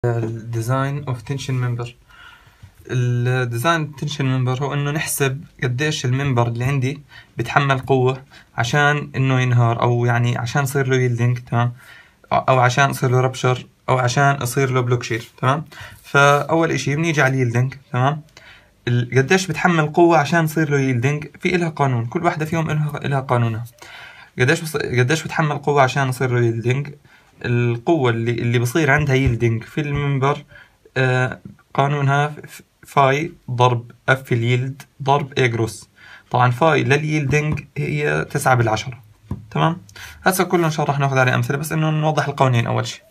الديزاين اوف تنشن ممبر. الديزاين تنشن ممبر هو انه نحسب قديش الممبر اللي عندي بيتحمل قوة عشان انه ينهار، او يعني عشان يصير له يلدينج، تمام، او عشان يصير له ربشر، او عشان يصير له بلوك شير، تمام. فاول اشي بنيجي على اليلدينج، تمام. قديش بتحمل قوة عشان يصير له يلدينج، في إلها قانون، كل واحدة فيهم إلها قانونها. قديش بتحمل قوة عشان يصير له يلدينج. القوة اللي بصير عندها يلدينج في المنبر، قانونها فاي ضرب اف اليلد ضرب اي جروس. طبعا فاي لليلدينج هي 9/10، تمام. هسه كله ان شاء الله رح ناخذ عليه امثله، بس انه نوضح القوانين اول شيء.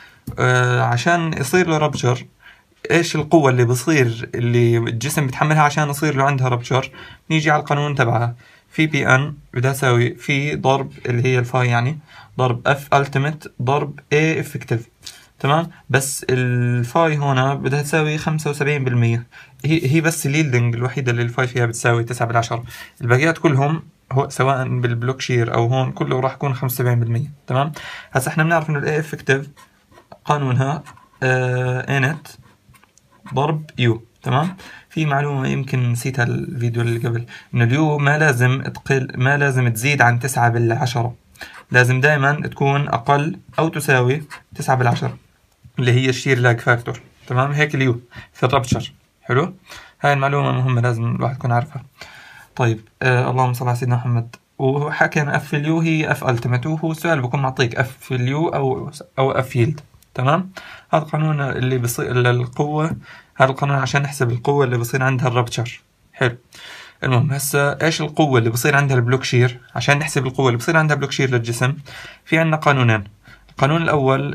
عشان يصير له ربشر، ايش القوة اللي بصير اللي الجسم بتحملها عشان يصير له عندها ربشر؟ نيجي على القانون تبعها، في بي ان بدها تساوي في ضرب اللي هي الفاي، يعني ضرب اف التيميت ضرب اي افكتيف، تمام. بس الفاي هنا بدها تساوي 75%. هي بس اليلدنج الوحيدة اللي الفاي فيها بتساوي 9/10. الباقيات كلهم هو سواء بالبلوك شير او هون كله راح يكون 75%، تمام. هسا احنا بنعرف انه الاي افكتيف قانونها انت ضرب يو، تمام. في معلومة يمكن نسيتها الفيديو اللي قبل، انه اليو ما لازم تزيد عن 9/10، لازم دائما تكون اقل او تساوي 9/10، اللي هي الشير لاج فاكتور، تمام. هيك اليو في الربشر. حلو، هاي المعلومة مهمة لازم الواحد يكون عارفها. طيب، اللهم صل على سيدنا محمد. وحكينا اف اليو هي اف التيميت، وهو السؤال بكون معطيك اف اليو او اف يلد، تمام. هذا القانون اللي بصير للقوة، هذا القانون عشان نحسب القوة اللي بصير عندها الربتشر. حلو. المهم هسه ايش القوة اللي بصير عندها البلوك شير؟ عشان نحسب القوة اللي بصير عندها بلوك شير للجسم، في عندنا قانونين. القانون الأول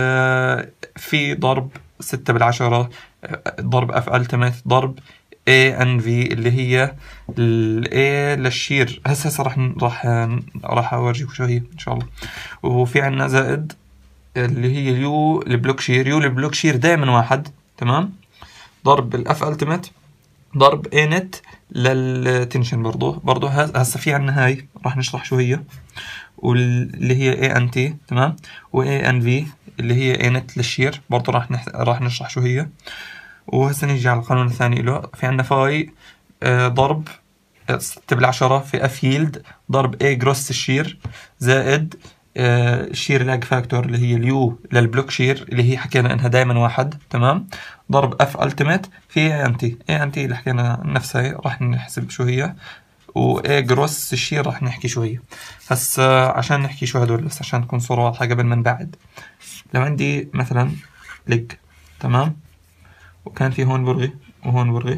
في ضرب 6/10 ضرب اف التيميت ضرب A and V، اللي هي ال A للشير. هسه راح اورجيكم شو هي ان شاء الله. وفي عندنا زائد اللي هي اليو البلوك شير. يو البلوك شير دائما واحد، تمام، ضرب الاف التيميت ضرب A نت للتنشن. برضو هسه في عندنا هاي راح نشرح شو هي، واللي هي A and T، تمام. و A and V اللي هي A نت للشير، برضو راح نشرح شو هي. وهسه نيجي على القانون الثاني له. في عندنا فاي ضرب 6/10 في اف يلد ضرب اي جروس الشير زائد الشير لاج فاكتور اللي هي اليو للبلوك شير، اللي هي حكينا انها دائما واحد، تمام، ضرب اف التيميت في اي ان تي. اي ان تي اللي حكينا نفسها راح نحسب شو هي، واي جروس الشير راح نحكي شو هي. هسه عشان نحكي شو هدول، بس عشان تكون صورة واضحة قبل ما نبعد. لو عندي مثلا ليج، تمام، وكان في هون برغي وهون برغي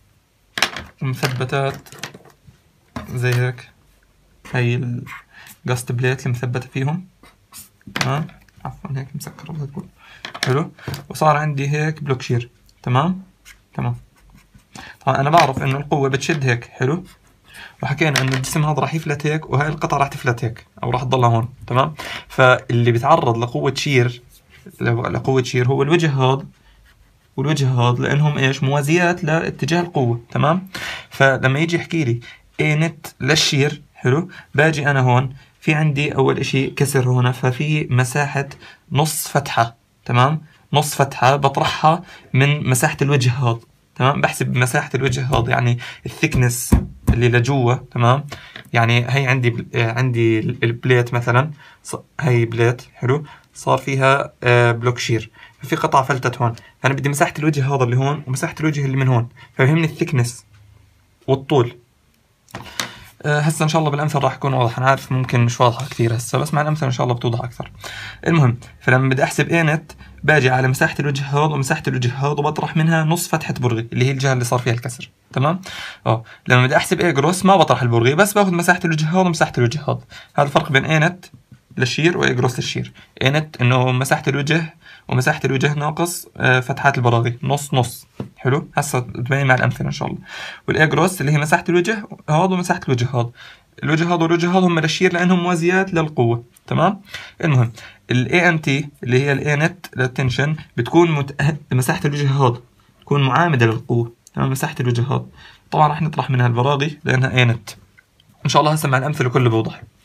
ومثبتات زي هيك، هاي القصد بليت المثبتة فيهم، تمام. عفوا هيك مسكر الله تقول. حلو. وصار عندي هيك بلوك شير، تمام. طبعا انا بعرف انه القوة بتشد هيك، حلو. وحكينا انه الجسم هذا راح يفلت هيك، وهاي القطعة راح تفلت هيك او راح تضلها هون، تمام. فاللي بيتعرض لقوة شير هو الوجه هذا والوجه هذا، لانهم ايش؟ موازيات لاتجاه القوة، تمام. فلما يجي يحكي لي اي نت للشير، حلو، باجي انا هون في عندي اول اشي كسر هنا، ففي مساحة نص فتحة، تمام، نص فتحة بطرحها من مساحة الوجه هذا، تمام. بحسب مساحة الوجه هذا يعني الثيكنس اللي لجوا، تمام. يعني هي عندي البليت مثلا، هي بليت، حلو، صار فيها بلوك شير، ففي قطعة فلتت هون، فأنا بدي مساحة الوجه هذا اللي هون ومساحة الوجه اللي من هون، فيهمني الثيكنس والطول. هسه ان شاء الله بالامثله راح يكون واضح. انا عارف ممكن مش واضحه كثير هسه، بس مع الامثله ان شاء الله بتوضح اكثر. المهم، فلما بدي احسب اي نت باجي على مساحه الوجه هذا ومساحه الوجه هذا وبطرح منها نص فتحه برغي اللي هي الجهه اللي صار فيها الكسر، تمام. لما بدي احسب اي جروس ما بطرح البرغي، بس باخذ مساحه الوجه هذا ومساحه الوجه هذا. هذا الفرق بين اي نت للشير واي جروس للشير. اي نت انه مساحه الوجه، ومساحه الوجه ناقص فتحات البراغي، نص نص. حلو، هسه تبين مع الامثله ان شاء الله. والاي جروس اللي هي مساحه الوجه هذا ومساحه الوجه هذا. الوجه هذا والوجه هذا هم للشير لانهم موازيات للقوه، تمام. المهم الاي ان تي اللي هي الاي نت للتنشن بتكون مساحه الوجه هذا تكون معامده للقوه، تمام، مساحه الوجه هذا. طبعا راح نطرح منها البراغي لانها اي نت. ان شاء الله هسه مع الامثله كله بوضح.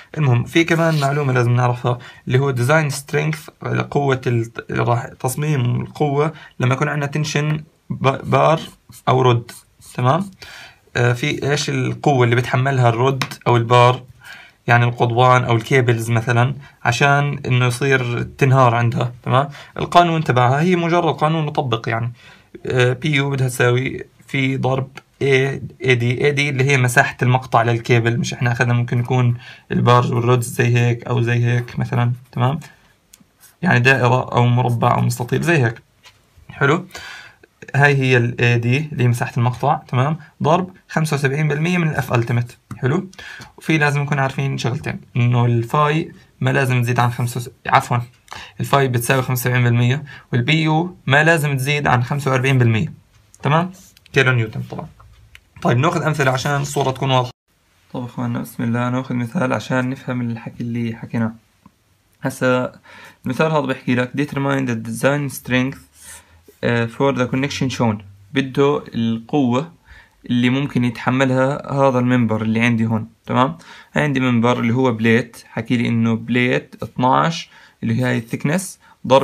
المهم في كمان معلومة لازم نعرفها اللي هو ديزاين سترينث، قوة راح تصميم القوة لما يكون عندنا تنشن بار أو رود. تمام. في إيش القوة اللي بتحملها الرود أو البار، يعني القضبان أو الكيبلز مثلا، عشان إنه يصير تنهار عندها. تمام. القانون تبعها هي مجرد قانون مطبق يعني. بي يو بدها تساوي في ضرب اي دي اللي هي مساحة المقطع للكيبل. مش احنا اخذنا ممكن يكون البارز والرودز زي هيك او زي هيك مثلا. تمام. يعني دائرة او مربع او مستطيل زي هيك. حلو. هاي هي ال دي اللي هي مساحة المقطع. تمام. ضرب 75% من الاف التيمت. حلو. وفي لازم نكون عارفين شغلتين، انه الفاي ما لازم تزيد عن عفوا الفاي بتساوي 75%، والبي يو ما لازم تزيد عن 45%. تمام. كيلو نيوتن طبعا. طيب ناخذ امثله عشان الصوره تكون واضحه. طيب اخواننا بسم الله ناخذ مثال عشان نفهم الحكي اللي حكيناه. هسا المثال هذا بحكي لك determine the design strength for the connection shown. بده القوة اللي ممكن يتحملها هذا المنبر اللي عندي هون. تمام. عندي منبر اللي هو بليت، حكي لي انه بليت 12 اللي هي الثيكنس ضرب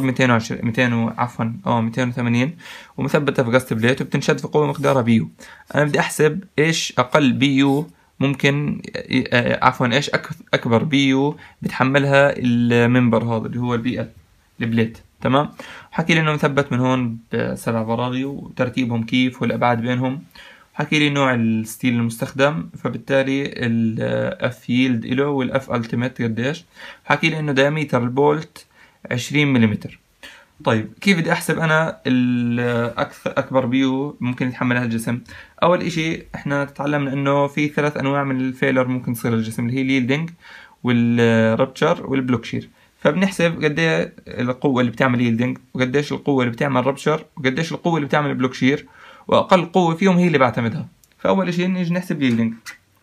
280 ومثبتة في قصة بليت وبتنشد في قوة مقدارها بيو. انا بدي احسب ايش اقل بيو ممكن ايش اكبر بيو بتحملها المنبر هذا اللي هو البي ال البليت. تمام. حكي لي انه مثبت من هون ب7 براغي وترتيبهم كيف والابعاد بينهم. حكي لي نوع الستيل المستخدم، فبالتالي الاف ييلد له والاف التيميت قديش. حكي لي انه دايمتر البولت 20 ملم. طيب كيف بدي احسب انا اكبر بيو ممكن يتحملها الجسم؟ اول اشي احنا تعلمنا انه في 3 انواع من الفيلر ممكن تصير الجسم، اللي هي اليلدنج والربتشر والبلوكشير. فبنحسب قد ايه القوه اللي بتعمل ييلدنج وقديش القوه اللي بتعمل ربتشر وقديش القوه اللي بتعمل بلوكشير، واقل قوه فيهم هي اللي بعتمدها. فاول شيء نيجي نحسب ييلدنج.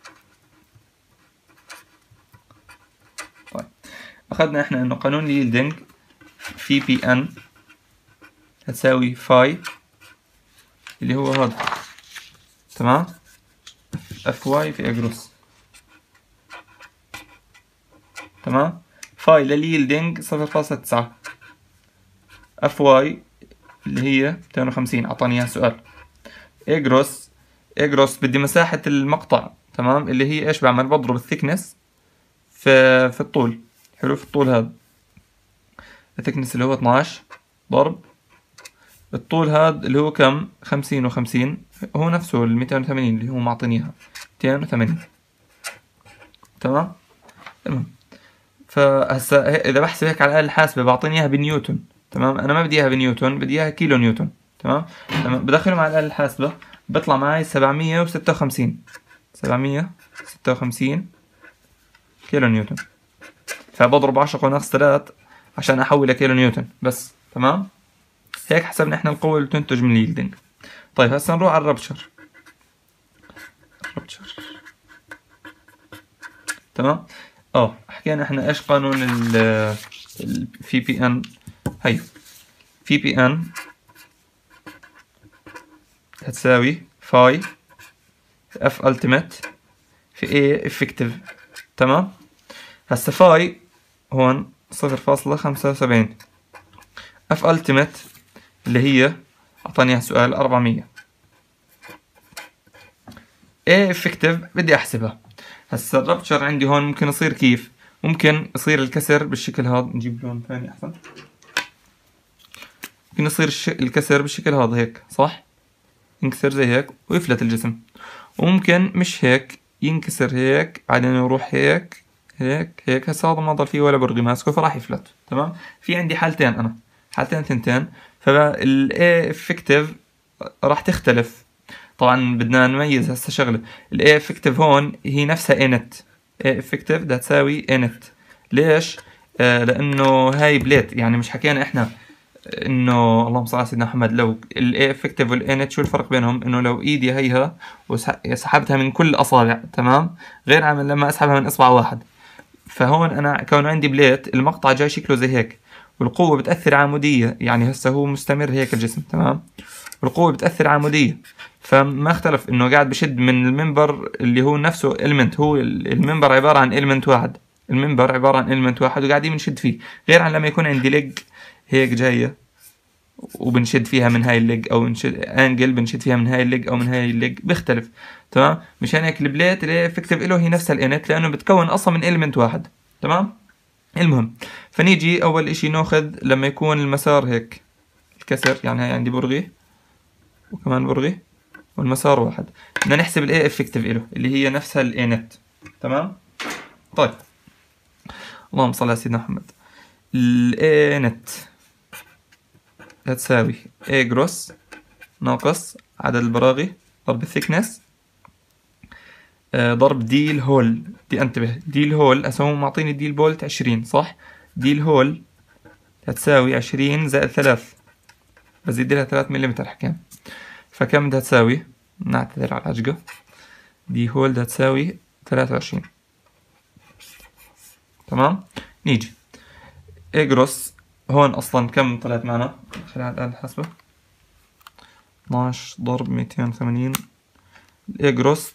طيب اخذنا احنا انه قانون الييلدنج في بي ان هتساوي فاي اللي هو هذا. تمام. اف واي في اجروس. تمام. فاي للييلدنج 0.9، اف واي اللي هي 250 اعطاني اياها السؤال. اجروس بدي مساحة المقطع. تمام. اللي هي ايش بعمل؟ بضرب الثيكنس في الطول. حلو. في الطول هذا الثيكنس اللي هو 12 ضرب الطول هذا اللي هو كم؟ 50 و50 هو نفسه 280 اللي هو معطيني اياها 280. تمام. المهم فهسا اذا بحسب هيك على الآلة الحاسبة بعطيني اياها بنيوتن. تمام. انا ما بدي اياها بنيوتن، بدي اياها كيلو نيوتن. تمام. لما بدخلهم على الآلة الحاسبة بيطلع معي 756 كيلو نيوتن. فبضرب 10⁻³ عشان احول لكيلو نيوتن بس. تمام. هيك حسبنا احنا القوة اللي تنتج من اليلدنج. طيب هسا نروح على الربتشر. تمام. حكينا احنا ايش قانون ال في بي ان. هي في بي ان هتساوي فاي اف التيميت في اي افكتيف. تمام. هسا فاي هون 0.75، اف التيميت اللي هي اعطاني سؤال 400، اي افكتيف بدي احسبها. هسا الربتشر عندي هون ممكن يصير كيف؟ ممكن يصير الكسر بالشكل هذا. نجيب لون ثاني احسن. ممكن يصير الكسر بالشكل هذا هيك، صح؟ ينكسر زي هيك ويفلت الجسم. وممكن مش هيك، ينكسر هيك بعدين يروح هيك هيك. هسا هذا ما ضل فيه ولا برغي ماسكه فراح يفلت. تمام. في عندي حالتين ثنتين. فالاي افكتيف راح تختلف. طبعا بدنا نميز هسه شغله. الاي افكتيف هون هي نفسها اي نت. اي افكتيف بدها تساوي اي نت. ليش؟ لانه هاي بليت. يعني مش حكينا احنا انه اللهم صل على سيدنا محمد لو الاي افكتيف والاي نت شو الفرق بينهم؟ انه لو ايدي هيها وسحبتها من كل الاصابع، تمام، غير عن لما اسحبها من اصبع واحد. فهون انا كون عندي بليت المقطع جاي شكله زي هيك والقوة بتأثر عمودية. يعني هسه هو مستمر هيك الجسم. تمام. والقوة بتأثر عمودية. فما اختلف انه قاعد بشد من المنبر اللي هو نفسه المنت. هو المنبر عبارة عن المنت واحد. المنبر عبارة عن إلمنت واحد وقاعدين بنشد فيه، غير عن لما يكون عندي ليج هيك جاية وبنشد فيها من هاي الليج، او نشد انجل بنشد فيها من هاي الليج او من هاي الليج، بيختلف. تمام. مشان هيك البليت اللي افكتيف له هي نفسها الانت، لانه بتكون اصلا من إلمنت واحد. تمام. المهم، فنيجي اول اشي ناخذ لما يكون المسار هيك الكسر، يعني هاي عندي برغي وكمان برغي والمسار واحد، بدنا نحسب الاي افكتيف له اللي هي نفسها الاي نت. تمام. طيب، اللهم صل على سيدنا محمد. الاي نت هتساوي A جروس ناقص عدد البراغي ضرب الثيكنس ضرب دي الهول. دي انتبه، دي الهول هسه معطيني دي البولت 20 صح؟ دي الهول هتساوي 20 زائد 3، بزيد لها 3 ملم حكام، فكم بدها تساوي؟ نعتذر على العجقة. دي هول بدها تساوي 23. تمام. نيجي A جروس هون اصلا كم طلعت معنا؟ خلينا على الآلة الحاسبة. 12 ضرب 280 الاي جروس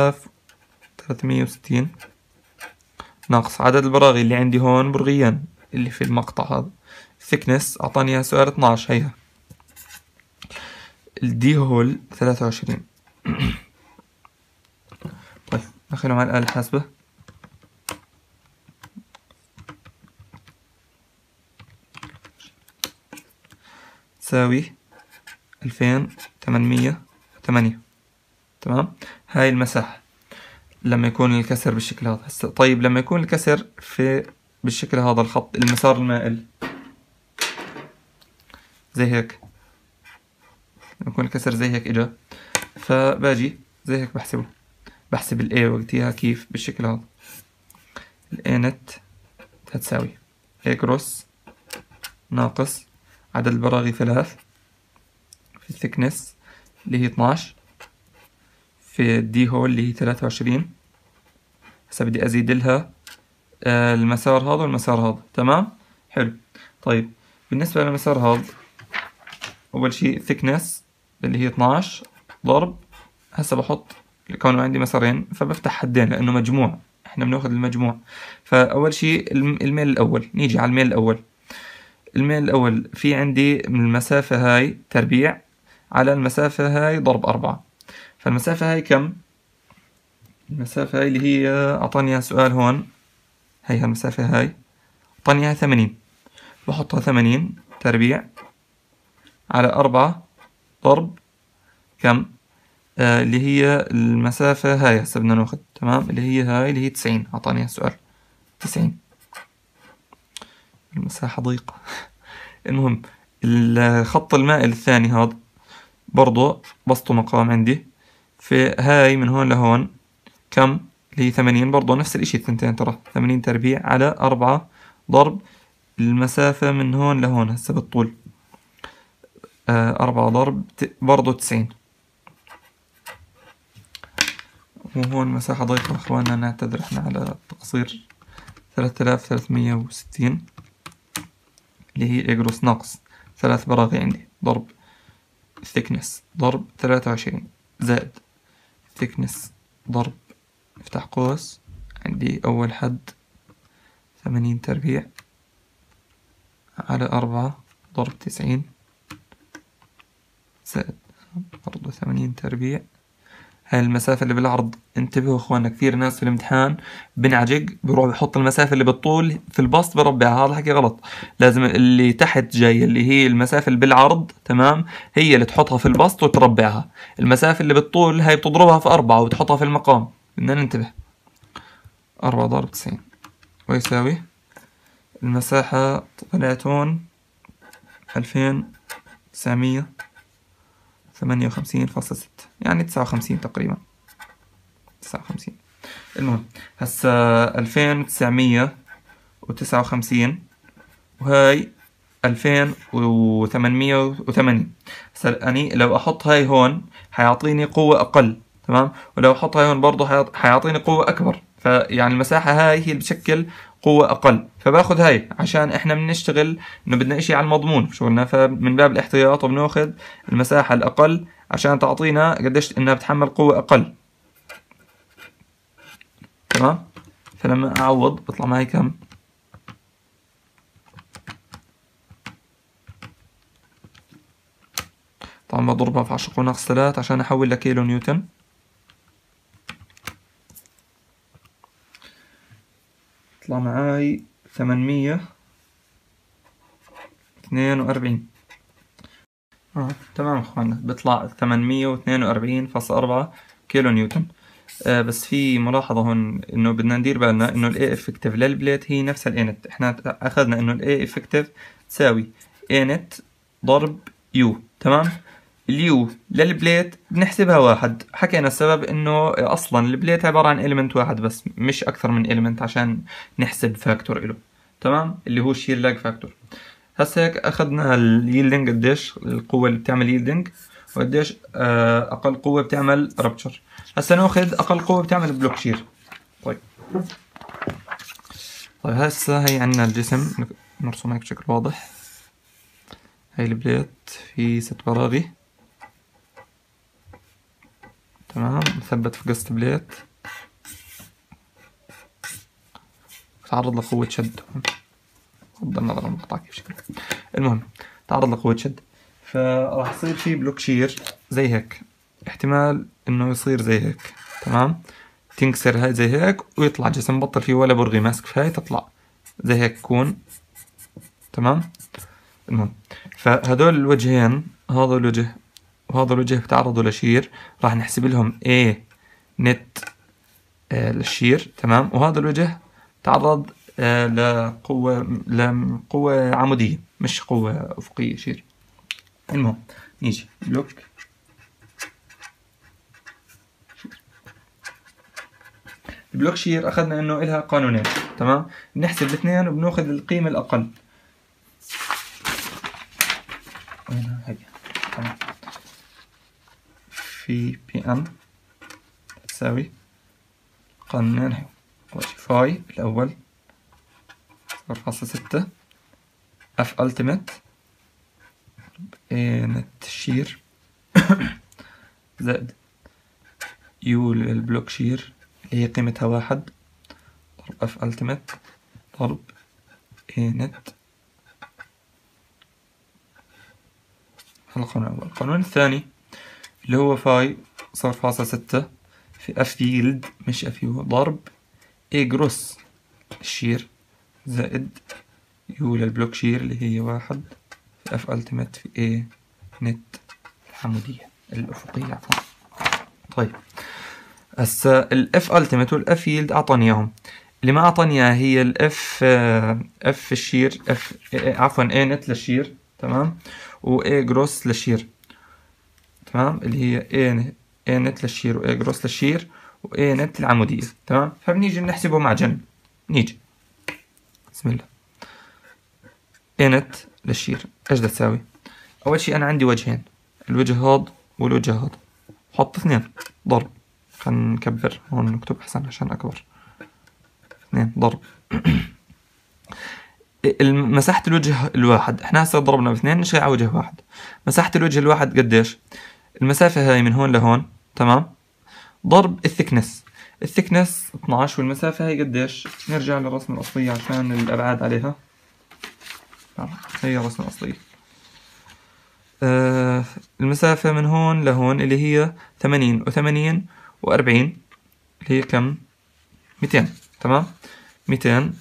3360 ناقص عدد البراغي اللي عندي هون برغيان اللي في المقطع هذا. thickness اعطاني اياها سؤال 12 هيها. الدي هول 23. طيب دخلهم على الآلة الحاسبة. تساوي 2808. تمام. هاي المساحة لما يكون الكسر بالشكل هذا. طيب لما يكون الكسر بالشكل هذا، الخط المسار المائل زي هيك، لما يكون الكسر زي هيك اجا، فباجي زي هيك بحسب الاي وقتها كيف بالشكل هذا. الاي نت هتساوي اي جروس ناقص عدد البراغي 3 في الثيكنس اللي هي 12 في الدي هول اللي هي 23. هسه بدي ازيد لها المسار هذا والمسار هذا. تمام. حلو. طيب بالنسبة للمسار هذا، أول شيء thickness اللي هي 12 ضرب، هسه بحط كونه عندي مسارين فبفتح حدين لأنه مجموع، احنا بناخذ المجموع. فأول شيء الميل الأول، نيجي على الميل الأول. الميل الأول في عندي من المسافة هاي تربيع على المسافة هاي ضرب 4. فالمسافة هاي كم؟ المسافة هاي اللي هي أعطاني سؤال هون، هي المسافة هاي أعطاني 80، بحطها 80 تربيع على 4 ضرب كم؟ اللي هي المسافة هاي هسه بدنا ناخذ. تمام. اللي هي هاي اللي هي 90، أعطاني السؤال 90. المساحة ضيقة. المهم الخط المائل الثاني هذا برضو بسطه مقام عندي، في هاي من هون لهون كم؟ اللي هي 80 برضو نفس الاشي الثنتين ترى، 80 تربيع على 4 ضرب المسافة من هون لهون هسه بالطول 4 ضرب برضو 90. وهون مساحة ضيقة اخواننا، نعتذر احنا على التقصير. 3360 اللي هي اجروس ناقص 3 براغي عندي ضرب thickness ضرب 23 زائد thickness ضرب افتح قوس عندي أول حد 80 تربيع على 4 ضرب 90 زائد برضو 80 تربيع. هاي المسافة اللي بالعرض، انتبهوا اخوانا كثير ناس في الامتحان بنعجق بروح بحط المسافة اللي بالطول في البسط بربعها، هذا حكي غلط. لازم اللي تحت جاي اللي هي المسافة اللي بالعرض، تمام، هي اللي تحطها في البسط وتربعها. المسافة اللي بالطول هاي بتضربها في 4 وتحطها في المقام. بدنا ننتبه. 4 ضرب 90 ويساوي المساحة طلعت هون 2958.6، يعني 59 تقريبا 59. المهم هسا 2959 وهاي 2808. هسا يعني لو احط هاي هون حيعطيني قوة اقل، تمام، ولو احط هاي هون برضه حيعطيني قوة اكبر، فيعني المساحة هاي هي اللي بتشكل قوة اقل، فباخذ هاي عشان احنا بنشتغل انه بدنا اشي على المضمون شغلنا، فمن باب الاحتياط وبناخذ المساحة الاقل عشان تعطينا قديش انها بتحمل قوة اقل. تمام. فلما أعوض بطلع معي كم؟ طبعا بضربها في 10⁻³ عشان أحول لكيلو نيوتن. يطلع معاي 842. تمام اخوانا، بيطلع 842.4 كيلو نيوتن. بس في ملاحظة هون انه بدنا ندير بالنا انه الاي افكتيف للبليت هي نفسها الاي نت. احنا اخذنا انه الاي افكتيف تساوي اي نت ضرب يو، تمام. اليو للبليت بنحسبها 1. حكينا السبب انه اصلا البليت عبارة عن اليمنت واحد بس، مش اكثر من اليمنت، عشان نحسب فاكتور له، تمام، اللي هو الشير لاج فاكتور. هسه هيك اخذنا اليلدنج قديش القوة اللي بتعمل يلدنج، وقديش اقل قوة بتعمل رابتشر. هسه ناخذ اقل قوة بتعمل بلوك شير. طيب هسه هي عندنا الجسم، نرسمه هيك بشكل واضح. هاي البليت في 6 براغي، تمام، مثبت في قسط بليت، تعرض لقوة شد. بغض النظر عن المقطع كيف شكله، المهم تعرض لقوة شد، فراح يصير في بلوك شير زي هيك. احتمال انه يصير زي هيك، تمام، تنكسر هاي زي هيك ويطلع جسم بطل فيه ولا برغي ماسك في هاي، تطلع زي هيك يكون، تمام. المهم فهدول الوجهين، هذا الوجه وهذا الوجه بتعرضوا لشير، راح نحسب لهم A نت للشير، تمام. وهذا الوجه تعرض لقوة عمودية مش قوة أفقية شير. المهم نيجي بلوك البلوك شير أخذنا إنه إلها قانونين، تمام. بنحسب الاثنين وبناخذ القيمة الأقل. هيك تمام. في بي ام تساوي قانونين هي. أول شي فاي الأول 0.6 اف التيميت نت شير زائد يو للبلوك شير اللي هي قيمتها 1 ضرب اف التيميت ضرب نت. هذا القانون الأول. القانون الثاني اللي هو فاي 0.6 في اف ييلد مش اف يو ضرب جروس الشير زائد يو للبلوك شير اللي هي 1 في اف التيميت في نت العمودية الأفقية عفوا. طيب هسا الاف التيميت والاف ييلد اعطاني اياهم، اللي ما اعطاني اياها هي الاف اف الشير اف عفوا اي نت للشير، تمام، واي جروس للشير، تمام، اللي هي اي نت للشير واي جروس للشير واي نت العمودية، تمام. فبنيجي نحسبه مع جنب. نيجي بسم الله، اي نت للشير ايش بدها تساوي؟ اول شي انا عندي وجهين، الوجه هاد والوجه هاد، حط 2 ضرب، خلينا نكبر هون نكتب احسن عشان اكبر، 2 ضرب مساحة الوجه الواحد، احنا هسه ضربنا ب2 نشغل على وجه واحد. مساحة الوجه الواحد قديش؟ المسافة هاي من هون لهون، تمام، ضرب الثكنس 12، والمسافة هاي قديش؟ نرجع للرسمة الأصلية عشان الأبعاد عليها. هي الرسمة الأصلية. المسافة من هون لهون اللي هي 80 و80 و40 اللي هي كم؟ 200، تمام. 200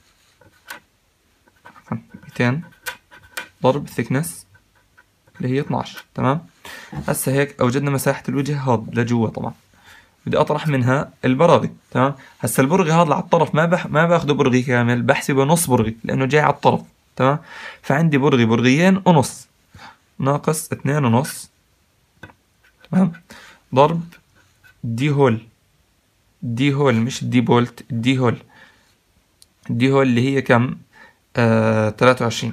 ضرب thickness اللي هي 12، تمام. هسه هيك أوجدنا مساحة الوجه هاد لجوا. طبعا بدي أطرح منها البراغي، تمام. هسه البرغي هذا على الطرف ما باخده برغي كامل، بحسبه نص برغي لأنه جاي على الطرف، تمام. فعندي برغيين ونص ناقص 2.5، تمام، ضرب دي هول مش دي بولت، دي هول اللي هي كم؟ 23.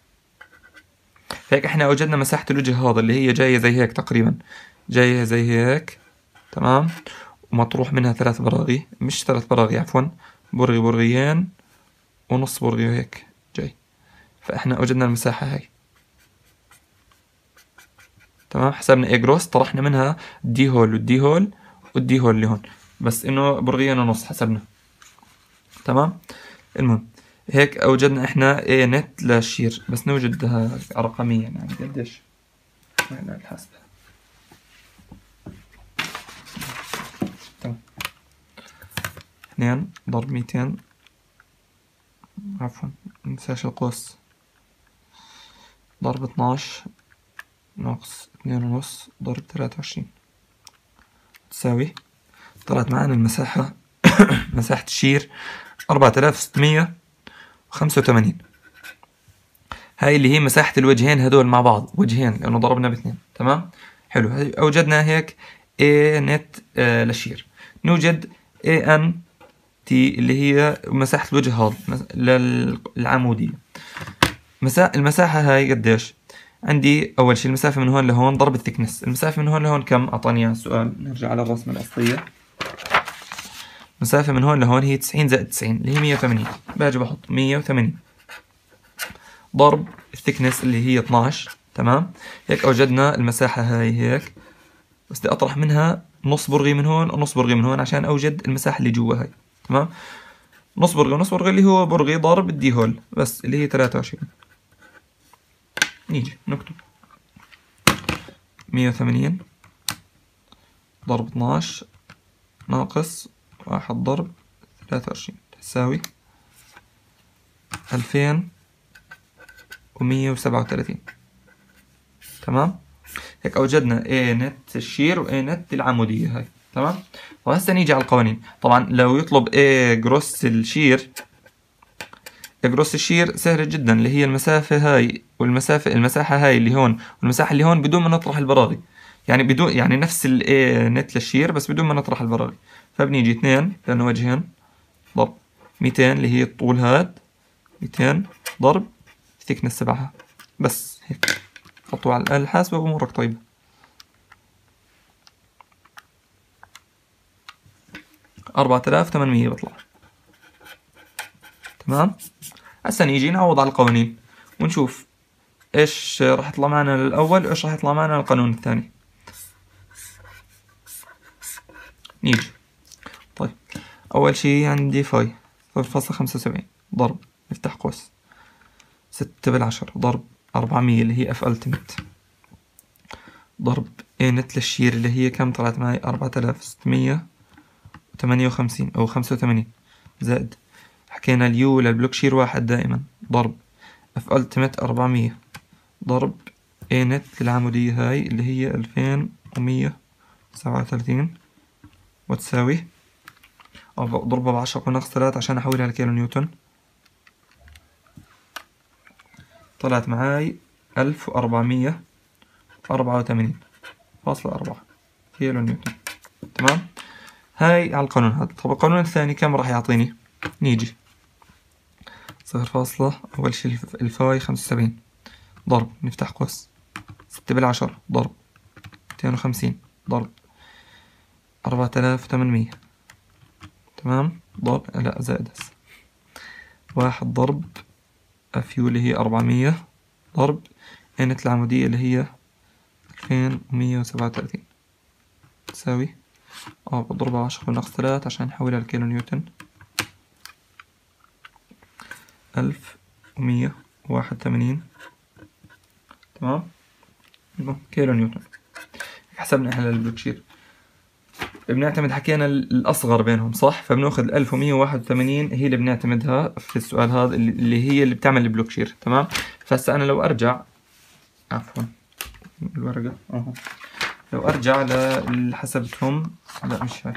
فهيك احنا وجدنا مساحة الوجه هذا اللي هي جاية زي هيك تقريبا، جاية زي هيك، تمام، ومطروح منها 3 براغي، مش 3 براغي عفوا، برغيين ونص برغي هيك جاي. فاحنا وجدنا المساحة هاي، تمام. حسبنا اي جروس، طرحنا منها دي هول والدي هول والدي هول اللي هون، بس انه برغيين ونص حسبنا. تمام. المهم هيك اوجدنا احنا A نت للشير، بس نوجدها رقميا يعني قديش على الحاسبة. تمام. 2 ضرب 200، عفوا منساش القوس، ضرب 12 ناقص 2.5 ضرب 23 تساوي، طلعت معانا المساحة مساحة الشير 4685. هاي اللي هي مساحة الوجهين هذول مع بعض، وجهين لأنه ضربنا باثنين. تمام. حلو. أوجدنا هيك A نت للشير. نوجد AN T اللي هي مساحة الوجه هذا للعمودية. المساحة هاي قديش؟ عندي أول شيء المسافة من هون لهون ضرب الثكنس. المسافة من هون لهون كم؟ أعطاني إياها السؤال. نرجع على الرسمة الأصلية. المسافة من هون لهون هي 90 زائد 90 اللي هي 180. باجي بحط 180 ضرب الثكنس اللي هي 12. تمام. هيك أوجدنا المساحة هاي هيك، بس بدي أطرح منها نص برغي من هون ونص برغي من هون عشان أوجد المساحة اللي جوا هاي. تمام. نص برغي ونص برغي اللي هو برغي ضرب الدي هول بس اللي هي 23. نيجي نكتب 180 ضرب 12 ناقص 1 ضرب 23 تساوي 2137. تمام. هيك أوجدنا A نت الشير و A نت العمودية هاي. تمام. وهسه نيجي على القوانين. طبعا لو يطلب A جروس الشير، جروس الشير سهلة جدا، اللي هي المسافة هاي المساحة هاي اللي هون والمساحة اللي هون بدون ما نطرح البراغي، يعني بدون يعني نفس ال A نت للشير بس بدون ما نطرح البراغي. فبنيجي 2 لأنه وجهين ضرب 200 اللي هي الطول هاد 200 ضرب ثيكنس تبعها. بس هيك حطوا على الآلة الحاسبة بأمورك طيبة. 4800 بطلع. تمام. هسا نيجي نعوض على القوانين ونشوف ايش راح يطلع معنا للأول وايش راح يطلع معنا للقانون الثاني. نيجي طيب أول شي عندي فاي 0.75 ضرب نفتح قوس 6/10 ضرب 400 اللي هي اف التيميت ضرب A نت للشير اللي هي كم طلعت معي 4658 أو 85 زائد حكينا اليو للبلوك شير واحد دائما ضرب اف التيميت 400 ضرب A نت للعمودية هاي اللي هي 2137 وتساوي ضربها ب10 ناقص 3 عشان أحولها لكيلو نيوتن. طلعت معاي 1484.4 كيلو نيوتن. تمام. هاي على القانون هذا. طب القانون الثاني كم راح يعطيني؟ نيجي 0. أول شي الفاي 75 ضرب نفتح قوس 6/10 ضرب 250 ضرب 4800. تمام. ضرب لا زائد هسه 1 ضرب أفيو اللي هي 400 ضرب نت العمودية اللي هي 2137 تساوي بضربها 10 ناقص 3 عشان نحولها لكيلو نيوتن 1181. تمام. كيلو نيوتن. حسبنا احنا للبلوك شير بنعتمد حكينا الأصغر بينهم صح، فبناخذ 1181 هي اللي بنعتمدها في السؤال هذا اللي هي اللي بتعمل البلوك شير. تمام. فهسه أنا لو أرجع عفوا الورقة لو أرجع للي حسبتهم لا مش هاي.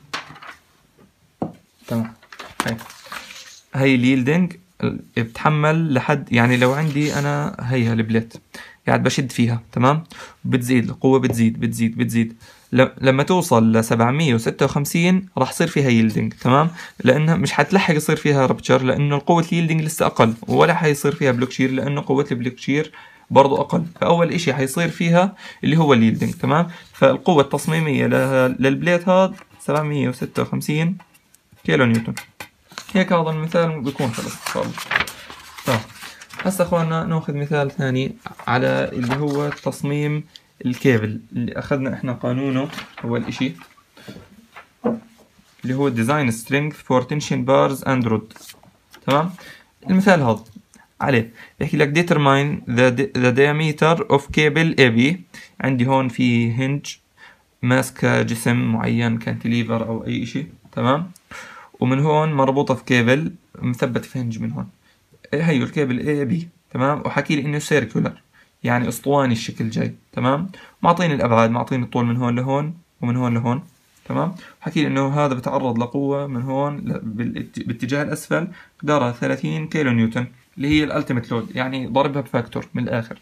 تمام. هاي اليلدنج بتحمل لحد يعني لو عندي أنا هي البليت قاعد بشد فيها. تمام. بتزيد القوة بتزيد لما توصل ل 756 راح يصير فيها يلدنج. تمام. لأنها مش حتلحق يصير فيها ربتشر لأنه قوة اليلدنج لسه أقل، ولا حيصير فيها بلوك شير لأنه قوة البلوك شير برضو أقل. فأول إشي حيصير فيها اللي هو اليلدنج. تمام. فالقوة التصميمية للبليت هذا 756 كيلو نيوتن. هيك هذا المثال بيكون خلص إن شاء الله. طيب هسا اخواننا ناخذ مثال ثاني على اللي هو تصميم الكيبل اللي اخذنا احنا قانونه. اول اشي اللي هو design strength for tension bars and rod. تمام. المثال هذا عليه بيحكي لك determine the diameter of cable AB. عندي هون في هنج ماسكة جسم معين كانتليفر أو أي إشي. تمام. ومن هون مربوطة في كيبل مثبت في هنج من هون. هيو الكيبل AB. تمام. وحكي لي إنه سيركولر يعني أسطواني الشكل جاي. تمام. معطيني الأبعاد، معطيني الطول من هون لهون ومن هون لهون. تمام. حكي لي إنه هذا بتعرض لقوة من هون باتجاه الأسفل مقدارها 30 كيلو نيوتن اللي هي الألتيميت لود، يعني ضربها بفاكتور من الآخر.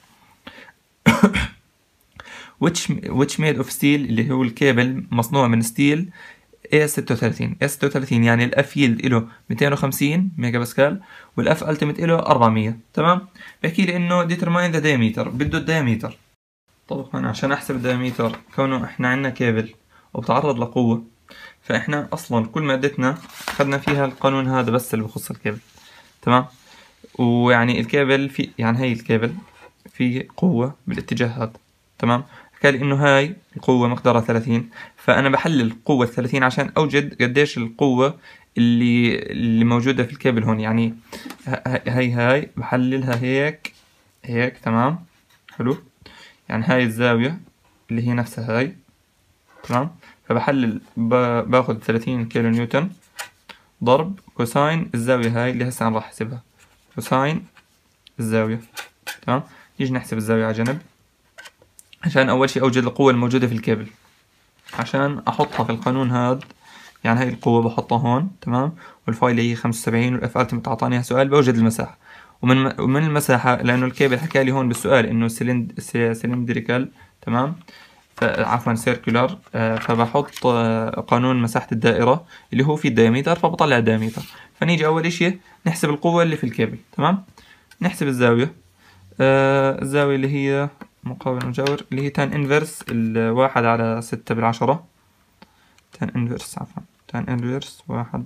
which made of steel اللي هو الكيبل مصنوع من ستيل A36 يعني الاف يلد له 250 ميجا باسكال والاف التيميت له 400. تمام. بحكي لي انه determine the diameter، بده الدايمتر. طبعا عشان احسب الدايمتر كونه احنا عندنا كيبل وبتعرض لقوة، فاحنا اصلا كل مادتنا اخذنا فيها القانون هذا بس اللي بخص الكيبل. تمام. ويعني الكيبل في يعني هي الكيبل في قوة بالاتجاه هذا. تمام. حكى لي انه هاي القوة مقدارها 30، فانا بحلل قوة 30 عشان اوجد قديش القوة اللي موجودة في الكيبل هون. يعني هاي بحللها هيك. تمام. حلو. يعني هاي الزاوية اللي هي نفسها هاي. تمام. فبحلل باخذ 30 كيلو نيوتن ضرب كوساين الزاوية هاي اللي هسه انا راح احسبها، كوساين الزاوية. تمام. نيجي نحسب الزاوية على جنب عشان أول شي أوجد القوة الموجودة في الكيبل عشان أحطها في القانون هذا. يعني هاي القوة بحطها هون. تمام. والفاي اللي هي 75 والإف التيمت أعطانيها سؤال بوجد المساحة. ومن المساحة لأنه الكيبل حكى لي هون بالسؤال إنه سلندريكال. تمام. عفوا سيركولار. فبحط قانون مساحة الدائرة اللي هو فيه الدايمتر، فبطلع الدايمتر. فنيجي أول إشي نحسب القوة اللي في الكيبل. تمام. نحسب الزاوية. الزاوية اللي هي مقابل مجاور اللي هي تان انفرس 1/6. تان انفرس عفوا تان انفرس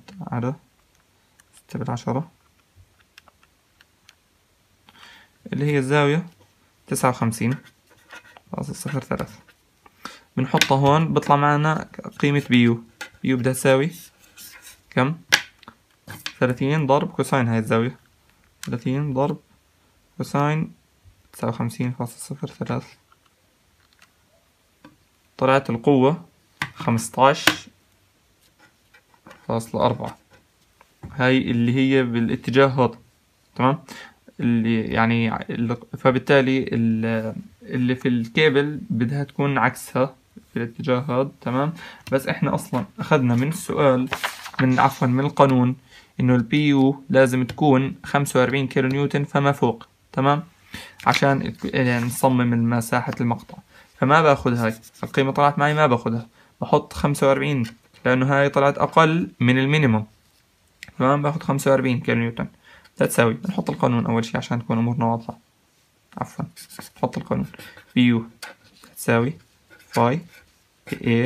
1/6 اللي هي الزاوية 59.03. بنحطها هون بطلع معنا قيمة بيو بدها تساوي كم؟ 30 ضرب كوساين هاي الزاوية، 30 ضرب كوساين 59.03. طلعت القوة 15.4. هاي اللي هي بالاتجاه هذا. تمام. اللي يعني فبالتالي اللي في الكيبل بدها تكون عكسها في الاتجاه هذا. تمام. بس احنا اصلا اخذنا من السؤال من القانون انه البي يو لازم تكون 45 كيلو نيوتن فما فوق. تمام. عشان يعني نصمم مساحة المقطع، فما باخذ هاي القيمة طلعت معي ما باخذها، بحط 45 لأنه هاي طلعت أقل من المينيموم. تمام. باخذ 45 كيلو نيوتن. لا تساوي. نحط القانون أول شي عشان تكون أمورنا واضحة. عفوا نحط القانون بيو تساوي فاي A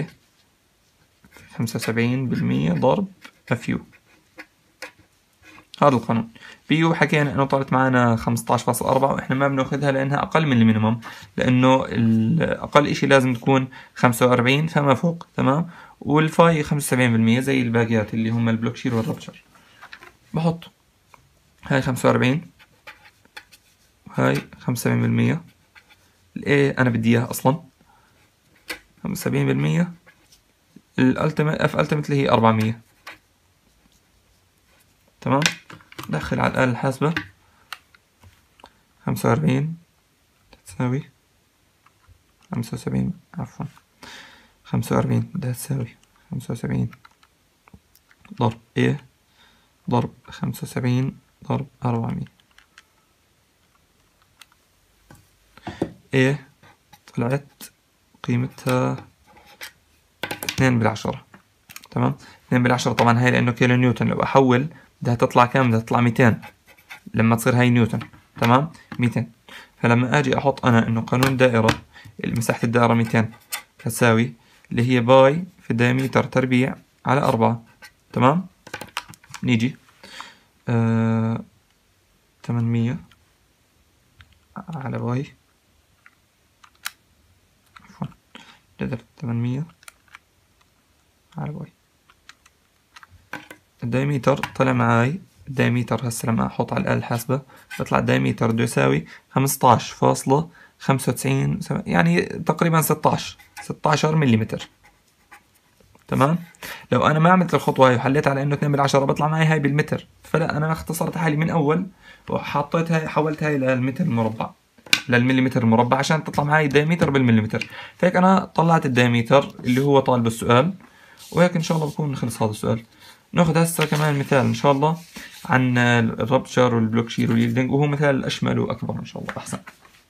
75% ضرب اف يو. هذا القانون. بيو حكينا انه طلعت معنا 15.4 واحنا ما بناخذها لانها اقل من المينيموم، لانه اقل اشي لازم تكون 45 فما فوق. تمام. والفاي 75% زي الباقيات اللي هم البلوك شير والربشر. بحط هاي 45 وهاي 75%. الاي انا بدي اياها اصلا 75%. الالتيميت اف التيميت اللي هي 400. تمام. دخل على الآلة الحاسبة 45 تساوي 75 عفوا 45 بدها تساوي 75 ضرب A ضرب 75 ضرب 400. A طلعت قيمتها 2/10. تمام. 2/10 طبعا هاي لأنه كيلو نيوتن، لو أحول بدها تطلع كم؟ بدها تطلع 200 لما تصير هاي نيوتن. تمام. 200. فلما أجي أحط أنا إنه قانون دائرة مساحة الدائرة 200 تساوي اللي هي باي في الدايمتر تربيع على 4. تمام. نيجي 800 على باي عفوا 800 على باي. الدايمتر طلع معاي، الدايمتر هسه لما احط على الآلة الحاسبة بيطلع الدايمتر بده يساوي 15.95 يعني تقريبا 16 مليمتر. تمام. لو انا ما عملت الخطوة هاي وحليت على انه 2/10 بيطلع معي هاي بالمتر، فلا انا اختصرت حالي من اول وحطيت هاي، حولت هاي للمتر المربع، للمليمتر المربع عشان تطلع معي الدايمتر بالمليمتر. فهيك انا طلعت الدايمتر اللي هو طالب السؤال، وهيك ان شاء الله بكون خلص هذا السؤال. ناخذ هسه كمان مثال ان شاء الله عن الرابتشر والبلوك شير واليلدنج، وهو مثال اشمل واكبر ان شاء الله احسن.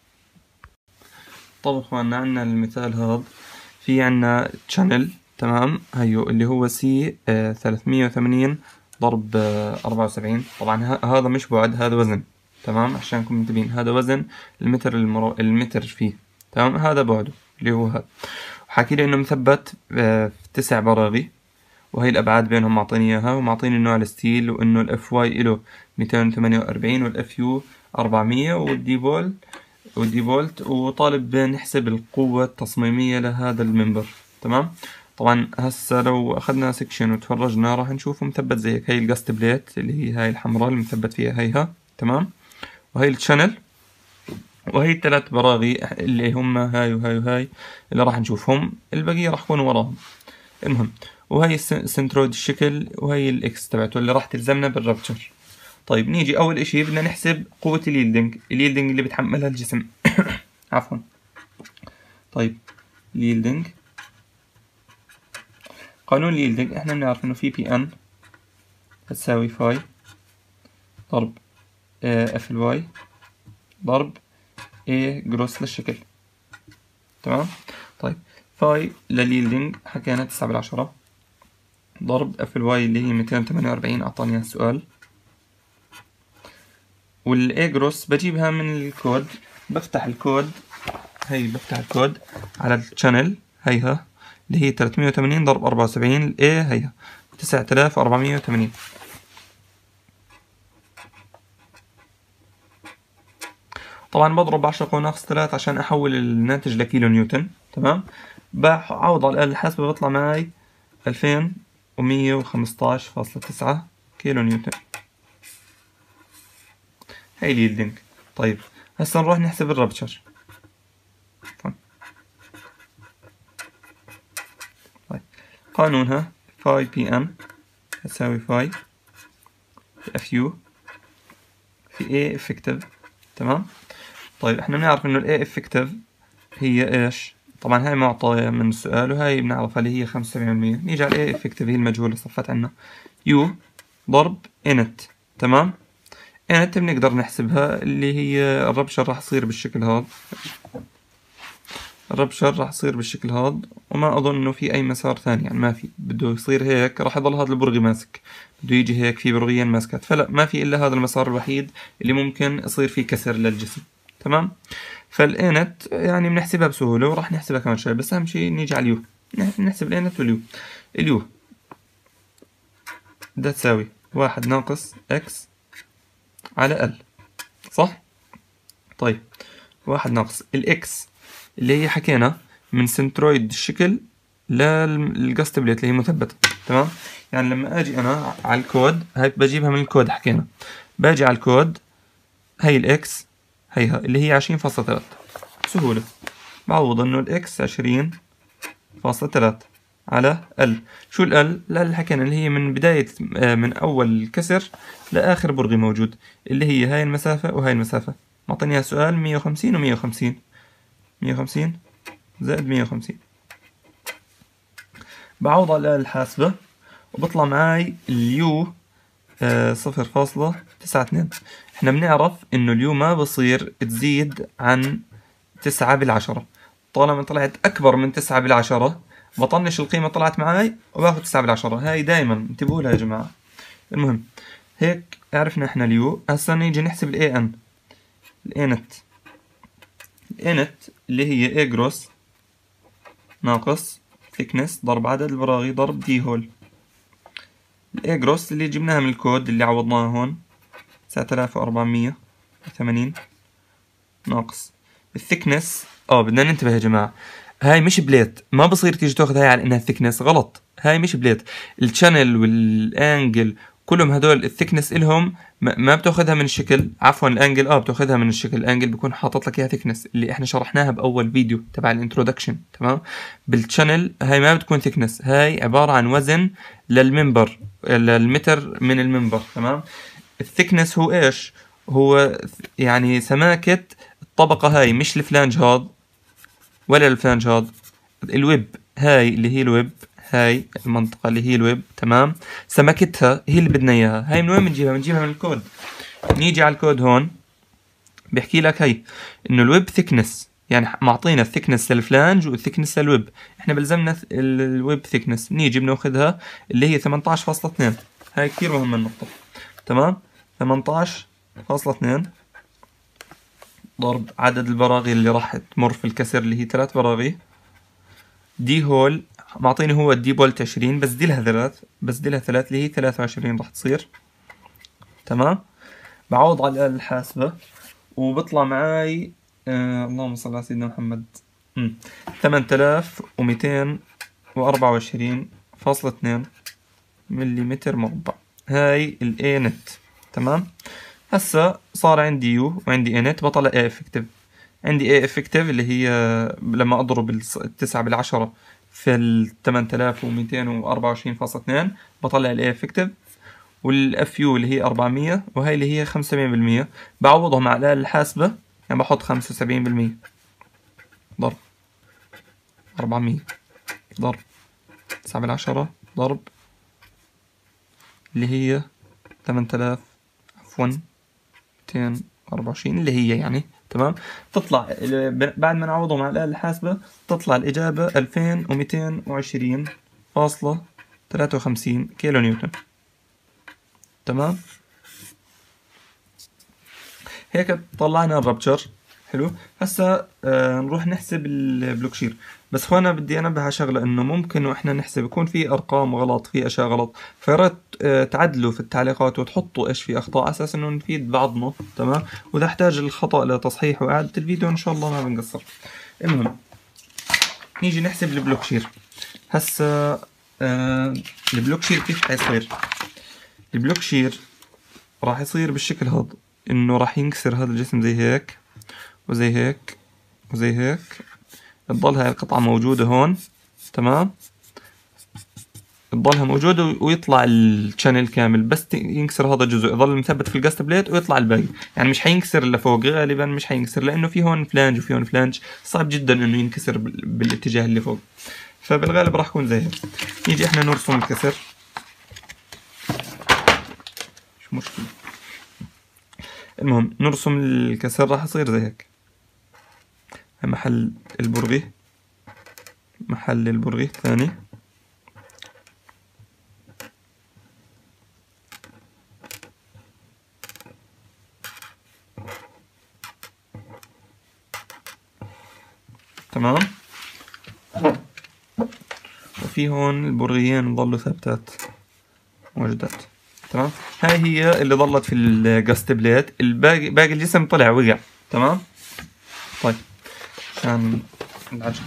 طب اخواننا عندنا المثال هذا، في عندنا تشانل، تمام، هيو اللي هو سي 380 ضرب 74. طبعا هذا مش بعد، هذا وزن، تمام، عشان نكون منتبهين، هذا وزن المتر المتر فيه، تمام، هذا بعده اللي هو هذا. وحكي لي انه مثبت في 9 براغي، وهي الابعاد بينهم معطيني اياها، ومعطيني النوع الستيل، وانه الاف واي له 248 والاف يو 400 والدي بولت، وطالب نحسب القوة التصميمية لهذا المنبر. تمام. طبعا هسه لو اخذنا سكشن وتفرجنا راح نشوفه مثبت زي هيك. هي الجاست بليت اللي هي هاي الحمراء اللي مثبت فيها هيها، تمام، وهي الشانل، وهي الثلاث براغي اللي هم هاي وهاي وهاي اللي راح نشوفهم، البقية راح يكونوا وراهم. المهم، وهي السنترويد الشكل، وهي الاكس تبعته اللي راح تلزمنا بالرابتشر. طيب نيجي اول اشي بدنا نحسب قوة اليلدنج اللي بتحملها الجسم. عفوا. طيب اليلدنج، قانون اليلدنج احنا بنعرف انه في بي ان هتساوي فاي ضرب اف الواي ضرب اي جروس للشكل، تمام. طيب فاي لليلدنج حكينا 9/10 ضرب اف الواي اللي هي 248 اعطاني السؤال، والاي جروس بجيبها من الكود، بفتح الكود، هي بفتح الكود على الشانل هيها اللي هي 380 ضرب 74، الاي هيها 9480. طبعا بضرب 10⁻³ عشان احول الناتج لكيلو نيوتن، تمام. بعوض على الآلة الحاسبة بطلع معي 2115.9 كيلو نيوتن. هي اليلدنج. طيب هسا نروح نحسب الرابتشر. طيب قانونها فاي بي ام هتساوي فاي اف يو في اي افكتيف، تمام. طيب احنا بنعرف انه الاي افكتيف هي ايش؟ طبعا هاي معطاة من السؤال، وهاي بنعرفها اللي هي 75%. نيجي على الاي افكتيف، هي المجهولة صفت عنا، يو ضرب انت، تمام. انت بنقدر نحسبها اللي هي الربشر راح يصير بالشكل هذا، الربشر راح يصير بالشكل هذا، وما اظن انه في اي مسار ثاني، يعني ما في، بده يصير هيك راح يضل هذا البرغي ماسك، بده يجي هيك في برغيين ماسكات، فلا ما في الا هذا المسار الوحيد اللي ممكن يصير فيه كسر للجسم، تمام. فالانت يعني بنحسبها بسهولة، وراح نحسبها كمان شوي، بس اهم شيء نيجي على اليو، نحسب الانت واليو. اليو بدها تساوي 1 ناقص اكس على ال، صح؟ طيب 1 ناقص الاكس اللي هي حكينا من سنترويد الشكل للجاست بليت اللي هي مثبتة، تمام. يعني لما اجي انا على الكود، هاي بجيبها من الكود حكينا، باجي على الكود، هي الاكس هيها اللي هي 20.3، سهولة بعوض انه الاكس 20.3 على ال. شو ال؟ ال حكينا اللي هي من بداية من اول الكسر لاخر برغي موجود، اللي هي هاي المسافة وهاي المسافة، معطيني اياها سؤال 150 و150، 150 زائد 150. بعوض على الحاسبة وبطلع معاي اليو 0.92. احنا بنعرف انه اليو ما بصير تزيد عن 9/10، طالما طلعت اكبر من 9/10 بطنش القيمة طلعت معاي وباخد 9/10، هاي دايما انتبهوا لها يا جماعة. المهم هيك عرفنا احنا اليو. هسا نيجي نحسب الاي ان، الانت اللي هي اي جروس ناقص thickness ضرب عدد البراغي ضرب دي هول. الاي جروس اللي جبناها من الكود اللي عوضناه هون 9480 ناقص الثيكنس. بدنا ننتبه يا جماعة، هاي مش بليت، ما بصير تيجي تاخذ هاي على انها ثيكنس، غلط. هاي مش بليت. الشانل والانجل كلهم هدول الثيكنس إلهم ما بتاخذها من الشكل، عفوا الانجل بتاخذها من الشكل. الانجل بيكون حاطط لك اياها ثيكنس اللي احنا شرحناها باول فيديو تبع الانترودكشن، تمام. بالشانل هاي ما بتكون ثيكنس، هاي عباره عن وزن للمنبر، للمتر من المنبر، تمام. الثيكنس هو ايش؟ هو يعني سماكه الطبقه هاي، مش الفلانج هاد ولا الفلانج هاد، الويب. هاي اللي هي الويب، هاي المنطقة اللي هي الويب، تمام. سمكتها هي اللي بدنا اياها. هاي من وين بنجيبها؟ بنجيبها من الكود. نيجي على الكود هون، بيحكي لك هي انه الويب ثيكنس، يعني معطينا الثيكنس للفلانج والثيكنس للويب. احنا بلزمنا الويب ثيكنس، نيجي بناخذها اللي هي 18.2. هاي كثير مهمة النقطة، تمام. 18.2 ضرب عدد البراغي اللي راح تمر في الكسر اللي هي 3 براغي. دي هول معطيني هو الدي بولت 20، بس دي لها 3 اللي هي 23 راح تصير، تمام. بعوض على الآلة الحاسبة وبطلع معاي اللهم صل على سيدنا محمد 8224.2 مليمتر مربع. هاي ال A نت، تمام. هسا صار عندي يو وعندي A نت، بطلع A افكتيف. عندي A افكتيف اللي هي لما اضرب 9 بالعشرة في 8224.2 بطلع ال A افكتيف، والاف يو اللي هي 400 وهي اللي هي 75%. بعوضهم على الآلة الحاسبة، يعني بحط 75% ضرب 400 ضرب 9 بالعشرة ضرب اللي هي 8000 عفوا 224 اللي هي يعني، تمام. تطلع بعد ما نعوضهم على الآلة الحاسبة تطلع الإجابة 2220.53 كيلو نيوتن، تمام. هيك طلعنا الرابتشر. حلو. هسا نروح نحسب البلوكشير. بس هون بدي انبه على شغله، انه ممكن واحنا نحسب يكون في ارقام غلط، في اشياء غلط، فياريت تعدلوا في التعليقات وتحطوا ايش في اخطاء، على اساس انه نفيد بعضنا، تمام. واذا احتاج الخطا لتصحيح واعاده الفيديو ان شاء الله ما بنقصر. المهم نيجي نحسب البلوكشير. هسا البلوكشير كيف حيصير؟ البلوكشير راح يصير بالشكل هذا، انه راح ينكسر هذا الجسم زي هيك وزي هيك وزي هيك، تضل هاي القطعة موجودة هون، تمام. تضلها موجودة ويطلع الشانل كامل، بس ينكسر هذا الجزء يضل مثبت في الجاست بليت ويطلع الباقي. يعني مش حينكسر اللي فوق، غالبا مش حينكسر، لأنه في هون فلانج وفي هون فلانج، صعب جدا إنه ينكسر بالاتجاه اللي فوق، فبالغالب راح يكون زي هيك. نيجي إحنا نرسم الكسر، مش مشكلة. المهم نرسم الكسر، راح يصير زي هيك. محل البرغي، محل البرغي الثاني، تمام. وفي هون البرغيين ضلوا ثابتات موجودات، تمام. هاي هي اللي ضلت في الجاست بليت، الباقي باقي الجسم طلع وقع، تمام. طيب عشان العجلة،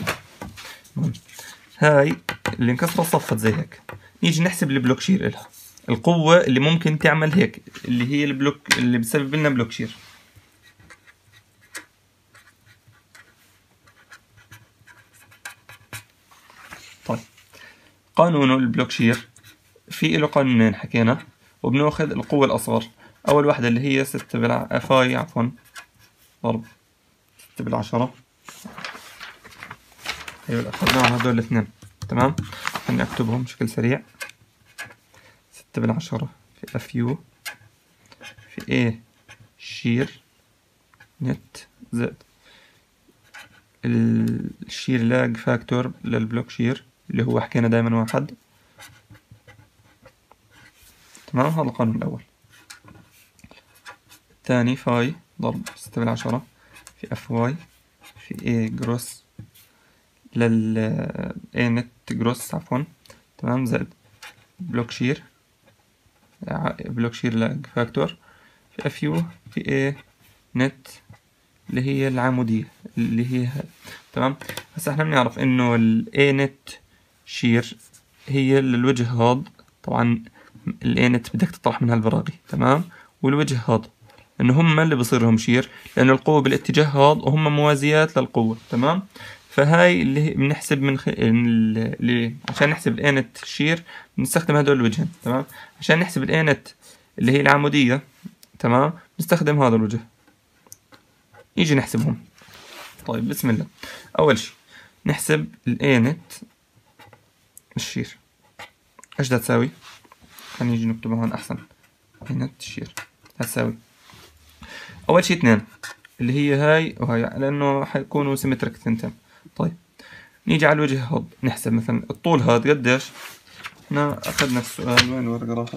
هاي اللي انكسرت صفت زي هيك. نيجي نحسب البلوك شير إلها، القوة اللي ممكن تعمل هيك، اللي هي البلوك اللي بسبب لنا بلوك شير. طيب قانون البلوك شير في له قانونين حكينا، وبناخذ القوة الأصغر. أول واحدة اللي هي 6 فاي عفوا ضرب 6 بالعشرة. أيوة أخذناهم هدول الاثنين، تمام. خليني أكتبهم بشكل سريع. 6 بالعشرة في اف يو في اي شير نت زائد الشير لاج فاكتور للبلوك شير اللي هو حكينا دائما 1، تمام. هذا القانون الأول. الثاني فاي ضرب 6 بالعشرة في اف واي في اي جروس لل اي نت جروس عفوا، تمام، زائد بلوك شير لاج فاكتور في اف يو في اي نت اللي هي العمودية اللي هي تمام. هسا احنا بنعرف انه ال A نت شير هي للوجه هذا. طبعا الانت بدك تطرح منها البراغي، تمام، والوجه هذا انه هم اللي بصير لهم شير، لانه القوة بالاتجاه هذا وهم موازيات للقوة، تمام. فهاي اللي بنحسب عشان نحسب الانت شير بنستخدم هدول الوجهين، تمام. عشان نحسب الانت اللي هي العمودية، تمام، نستخدم هذا الوجه. نيجي نحسبهم. طيب بسم الله. اول شي نحسب الانت الشير. ايش بدها تساوي؟ خلينا نيجي نكتبها هون احسن. انت الشير هتساوي اول شي 2 اللي هي هاي وهاي، لانه حيكونوا سيمتريك ثنتين. طيب نيجي على الوجه هذا نحسب مثلا الطول هذا قديش. احنا اخذنا السؤال، وين الورقة راحت؟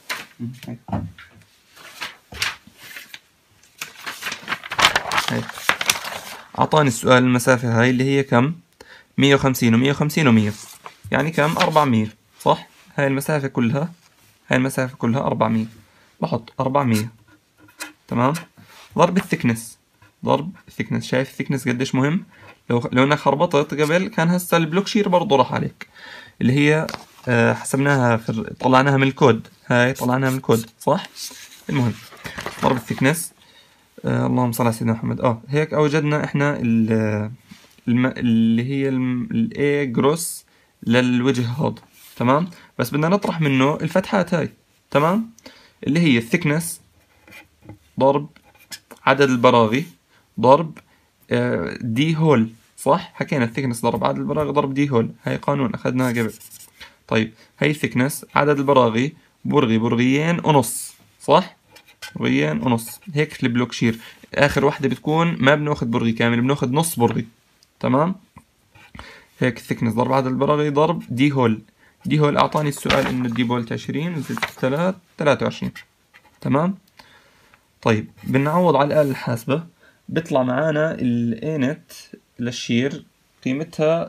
هاي اعطاني السؤال المسافة هاي اللي هي كم؟ 150 و150 و100، يعني كم؟ 400، صح؟ هاي المسافة كلها، هاي المسافة كلها 400. بحط 400، تمام، ضرب الثكنس. ضرب الثكنس. شايف الثكنس قديش مهم؟ لو انك خربطت قبل كان هسه البلوك شير برضه راح عليك، اللي هي حسبناها طلعناها من الكود. هاي طلعناها من الكود، صح؟ المهم ضرب الثكنس. اللهم صل على سيدنا محمد. هيك اوجدنا احنا اللي هي الاي جروس للوجه هذا، تمام. بس بدنا نطرح منه الفتحات هاي، تمام، اللي هي الثكنس ضرب عدد البراغي ضرب دي هول، صح؟ حكينا الثكنس ضرب عدد البراغي ضرب دي هول، هاي قانون اخذناه قبل. طيب هاي الثكنس عدد البراغي برغيين ونص، صح؟ برغيين ونص. هيك البلوك شير اخر وحدة بتكون ما بناخذ برغي كامل، بناخذ نص برغي، تمام. هيك الثكنس ضرب عدد البراغي ضرب دي هول. دي هول اعطاني السؤال انه الدي بولت 20 زائد 3 23، تمام. طيب بنعوض على الآلة الحاسبة، بيطلع معانا الانت للشير قيمتها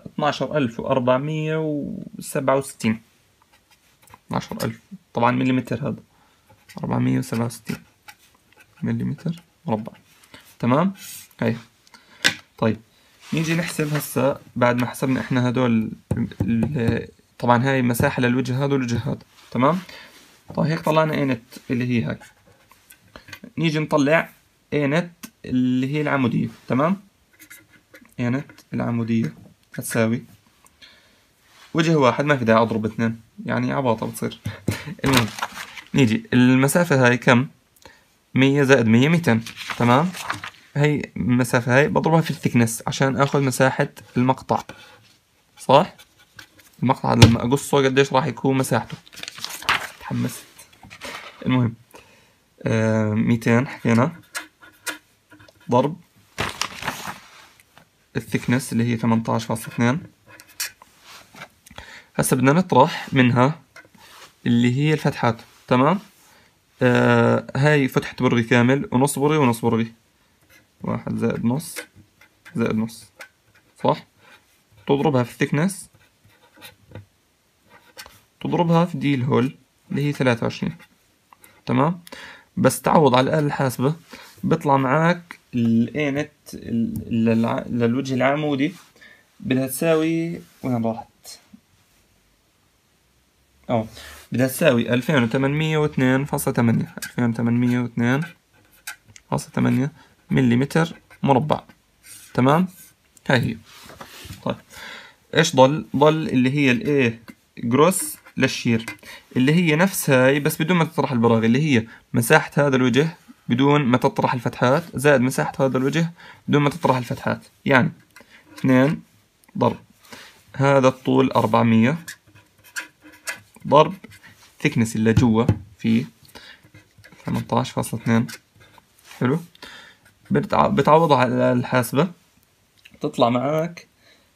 12467. 12000 طبعا مليمتر، هذا 467 مليمتر مربع، تمام. هاي طيب نيجي نحسب هسا بعد ما حسبنا احنا هدول طبعا هاي مساحة للوجه هذا والوجه هذا، تمام. طيب هيك طلعنا انت اللي هي هاي. نيجي نطلع انت اللي هي العمودية، تمام. انت العمودية هتساوي وجه واحد، ما في داعي اضرب 2 يعني عباطة بتصير. المهم نيجي المسافة هاي كم؟ 100 زائد 100 200، تمام. هي المسافة هاي بضربها في الثكنس عشان اخذ مساحة المقطع، صح؟ المقطع لما اقصه قديش راح يكون مساحته. تحمست. المهم 200 حكينا ضرب الثكنس اللي هي 18.2. هسا بدنا نطرح منها اللي هي الفتحات، تمام. هاي فتحة برغي كامل ونص برغي ونص برغي، 1 زائد نص زائد نص، صح. تضربها في الثكنس، تضربها في دي الهول اللي هي 23، تمام. بس تعوض على الآلة الحاسبة بيطلع معاك الانت للوجه العمودي بدها تساوي، وين راحت؟ بدها تساوي 2802.8 2802.8 مليمتر مربع، تمام. هاي هي. طيب ايش ضل اللي هي الايه جروس للشير، اللي هي نفس هاي بس بدون ما تطرح البراغي، اللي هي مساحة هذا الوجه بدون ما تطرح الفتحات زائد مساحة هذا الوجه بدون ما تطرح الفتحات، يعني 2 ضرب هذا الطول 400 ضرب ثيكنس اللي جوا فيه 18.2. حلو. بتعوض على الحاسبة تطلع معاك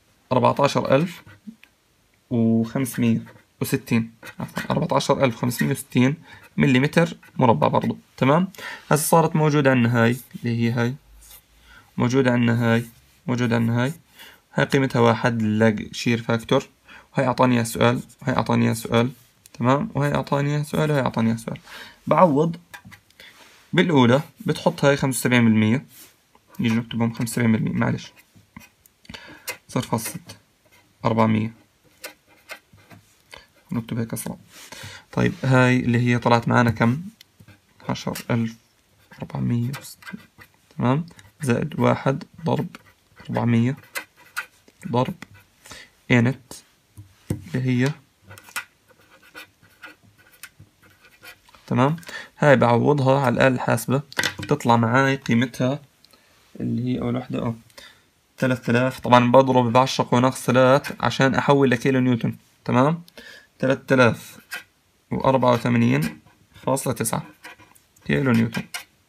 14560 14560 مليمتر مربع برضو، تمام. هسه صارت موجودة عندنا هاي اللي هي هاي، موجودة عندنا هاي، موجودة عندنا هاي. هاي قيمتها 1 لاج شير فاكتور، وهي أعطاني إياها سؤال، وهي أعطاني إياها سؤال، تمام. وهي أعطاني إياها سؤال، وهي أعطاني إياها سؤال. بعوض بالأولى بتحط هاي 75%، نيجي نكتبهم 75%، معلش 0.6 400 نكتب هيك أسرع. طيب هاي اللي هي طلعت معانا كم؟ 10460 تمام، زائد 1 ضرب 400 ضرب انت اللي هي تمام. هاي بعوضها على الآلة الحاسبة بتطلع معاي قيمتها اللي هي أول وحدة 3000. طبعا بضرب بعشق وناقص 3 عشان أحول لكيلو نيوتن. تمام، 3084.9 كيلو نيوتن.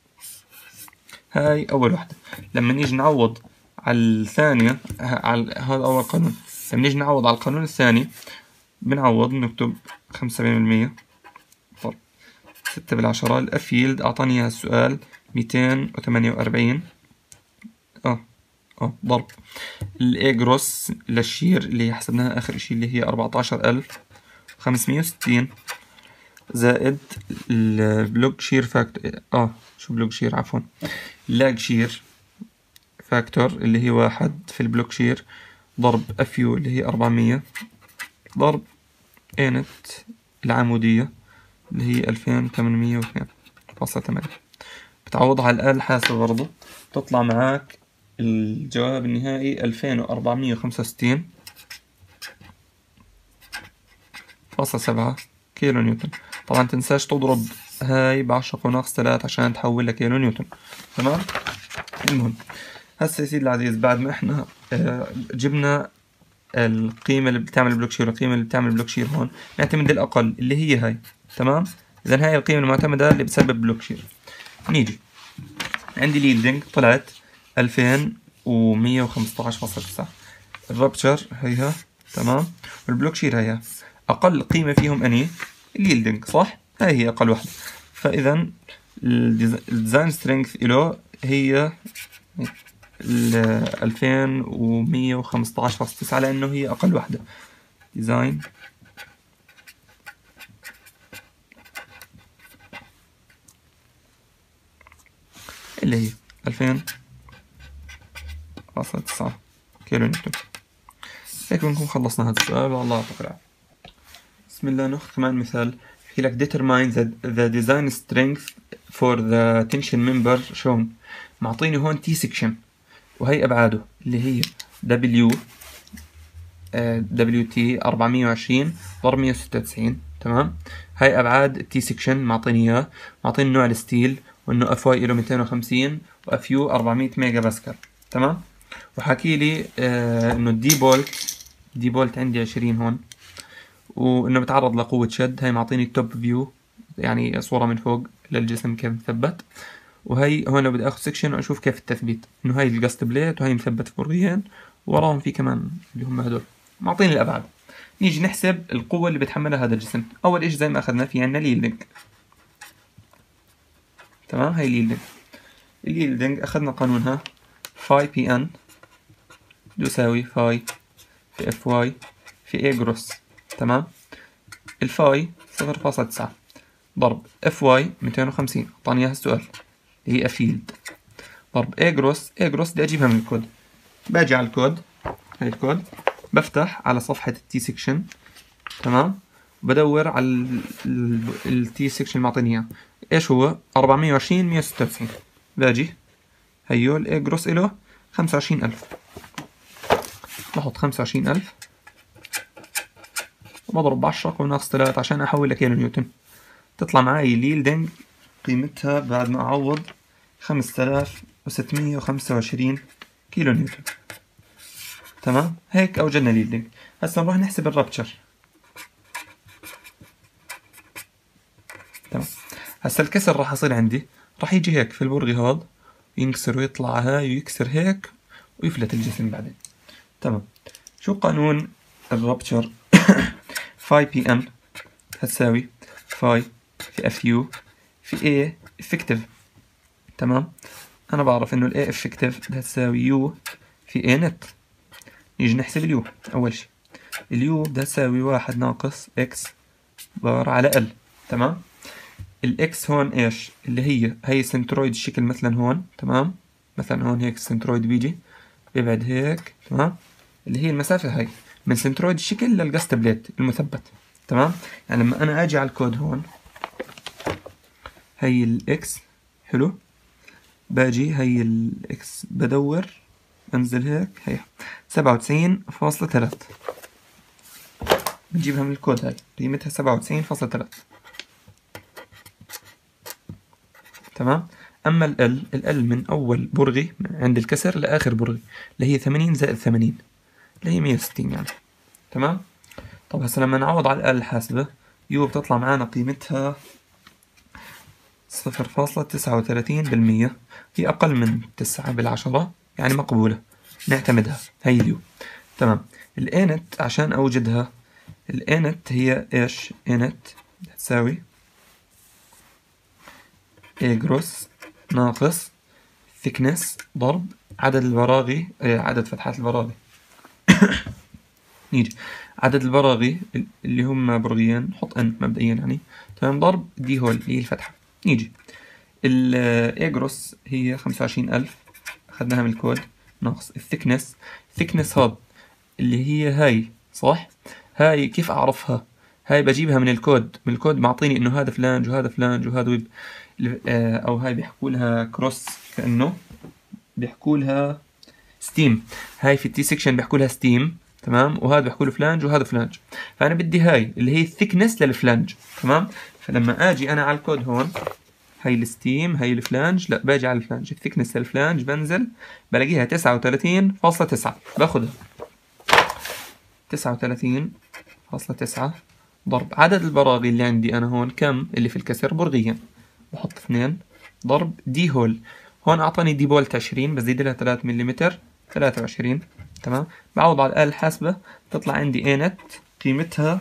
هاي أول وحدة. لما نيجي نعوض على الثانية، على هذا أول قانون، لما نيجي نعوض على القانون الثاني بنعوض نكتب 75% طب 6 بالعشرة. الأف يلد أعطاني إياها السؤال 248 ضرب الإي جروس للشير اللي حسبناها آخر إشي اللي هي 14560 زائد البلوك شير فاكتور شو بلوك شير عفوا لاج شير فاكتور اللي هي 1 في البلوك شير ضرب اف يو اللي هي 400 ضرب انت العمودية اللي هي 2802.8. بتعوضها على الآلة الحاسبة برضو تطلع معاك الجواب النهائي 2465.7 كيلو نيوتن. طبعا تنساش تضرب هاي بعشرة وناقص 3 عشان تحول لكيلو نيوتن. تمام. المهم هسه يا سيدي العزيز بعد ما احنا جبنا القيمة اللي بتعمل بلوك شير والقيمة اللي بتعمل بلوك شير، هون نعتمد الأقل اللي هي هاي. تمام، إذا هاي القيمة المعتمدة اللي بتسبب بلوك شير. نيجي عندي اليلدنج طلعت 2115.9. الرابتشر هيها تمام، والبلوك شير هيها. أقل قيمة فيهم أني اليلدنج صح؟ هاي هي أقل واحدة. فإذا الديزاين سترينث إله هي 2115.9 لأنه هي أقل واحدة. ديزاين اللي هي 2000.9 كيلو نيوتن. هيك بنكون خلصنا هذا السؤال والله يعطيك العافية. بسم الله ناخذ كمان مثال. بحكي لك determine the design strength for the tension member shown. معطيني هون T section وهي أبعاده اللي هي WT 420 ضرب 196. تمام، هاي أبعاد T section معطيني إياه. معطيني نوع الستيل وإنه FY له 250 وFU 400 ميجا باسكال. تمام، وحكي لي إنه دي بولت عندي 20 هون، وإنه بتعرض لقوة شد. هاي معطيني التوب فيو يعني صورة من فوق للجسم كيف مثبت. وهي هون بدي اخذ سكشن واشوف كيف التثبيت، انه هاي القصد بليت وهي مثبت في برغيين وراهم في كمان اللي هم هدول. معطيني الابعاد. نيجي نحسب القوة اللي بتحملها هذا الجسم. اول اشي زي ما اخذنا في عنا اليلدنج. تمام، هاي اليلدنج اخذنا قانونها فاي بي ان يساوي فاي في اف واي في اي جروس. تمام، الفاي 0.9 ضرب اف واي 250 اعطاني اياها السؤال اللي هي افيلد ضرب اي جروس. بدي اجيبها من الكود. باجي على الكود، هاي الكود، بفتح على صفحة التي سيكشن. تمام، بدور على التي سيكشن معطيني اياه ايش هو 420 196. باجي هيو الاي جروس اله 25000. بحط 25000 وبضرب ب10 وناقص 3 عشان احول لكيلو نيوتن. تطلع معي اليلدنج قيمتها بعد ما اعوض 5625 كيلو نيوتن. تمام، هيك اوجدنا اليلدنج. هسا نروح نحسب الرابتشر. تمام، هسا الكسر راح يصير عندي، راح يجي هيك في البرغي هذا ينكسر ويطلع هاي ويكسر هيك ويفلت الجسم بعدين. تمام، شو قانون الرابتشر؟ فاي بي ان هتساوي فاي في اف يو في اي افكتيف. تمام، انا بعرف انه الاي افكتيف بدها تساوي يو في اي نت. نيجي نحسب اليو. اول شي اليو بدها تساوي 1 ناقص اكس بار على ال. تمام، الاكس هون ايش اللي هي سنترويد الشكل مثلا هون. تمام، مثلا هون هيك السنترويد بيجي بيبعد هيك. تمام، اللي هي المسافة هاي من سنترويد الشكل للقصد بليت المثبت. تمام. يعني لما انا اجي على الكود هون، هي الاكس، حلو، باجي هي الاكس بدور، انزل هيك، هي 97.3 بنجيبها من الكود، هاي قيمتها 97.3. تمام. اما ال من اول برغي عند الكسر لاخر برغي اللي هي 80 زائد 80 اللي هي 160 يعني. تمام. طب هسه لما نعوض على الآلة الحاسبة، يو بتطلع معانا قيمتها 0.39%، هي أقل من 9/10 يعني مقبولة، نعتمدها، هي اليو. تمام. الانت عشان أوجدها، الانت هي إيش؟ انت تساوي اي جروس ناقص thickness ضرب عدد البراغي، عدد فتحات البراغي. نيجي عدد البراغي اللي هم برغيين، نحط ان مبدئيا يعني، تمام، ضرب دي هول اللي هي الفتحة. نيجي الاجروس هي 25,000 اخذناها من الكود، ناقص الثيكنس. الثيكنس هذا اللي هي هاي، صح؟ هاي كيف اعرفها؟ هاي بجيبها من الكود، من الكود معطيني انه هذا فلانج وهذا فلانج وهذا ويب، او هاي بيحكوا لها كروس، كانه بيحكوا لها ستيم. هاي في التي سكشن بيحكوا لها ستيم، تمام، وهذا بيحكوا له فلانج وهذا فلانج. فانا بدي هاي اللي هي الثيكنس للفلانج، تمام. فلما اجي انا على الكود هون، هاي الستيم، هاي الفلانج، لا باجي على الفلانج، الثيكنس للفلانج بنزل بلاقيها 39.9، باخذها 39.9 ضرب عدد البراغي اللي عندي انا هون كم اللي في الكسر برغيا، بحط 2 ضرب دي هول. هون اعطاني دي بولت 20، بزيد لها 3 ملم 23. تمام. بعوض على الآلة الحاسبة تطلع عندي انت قيمتها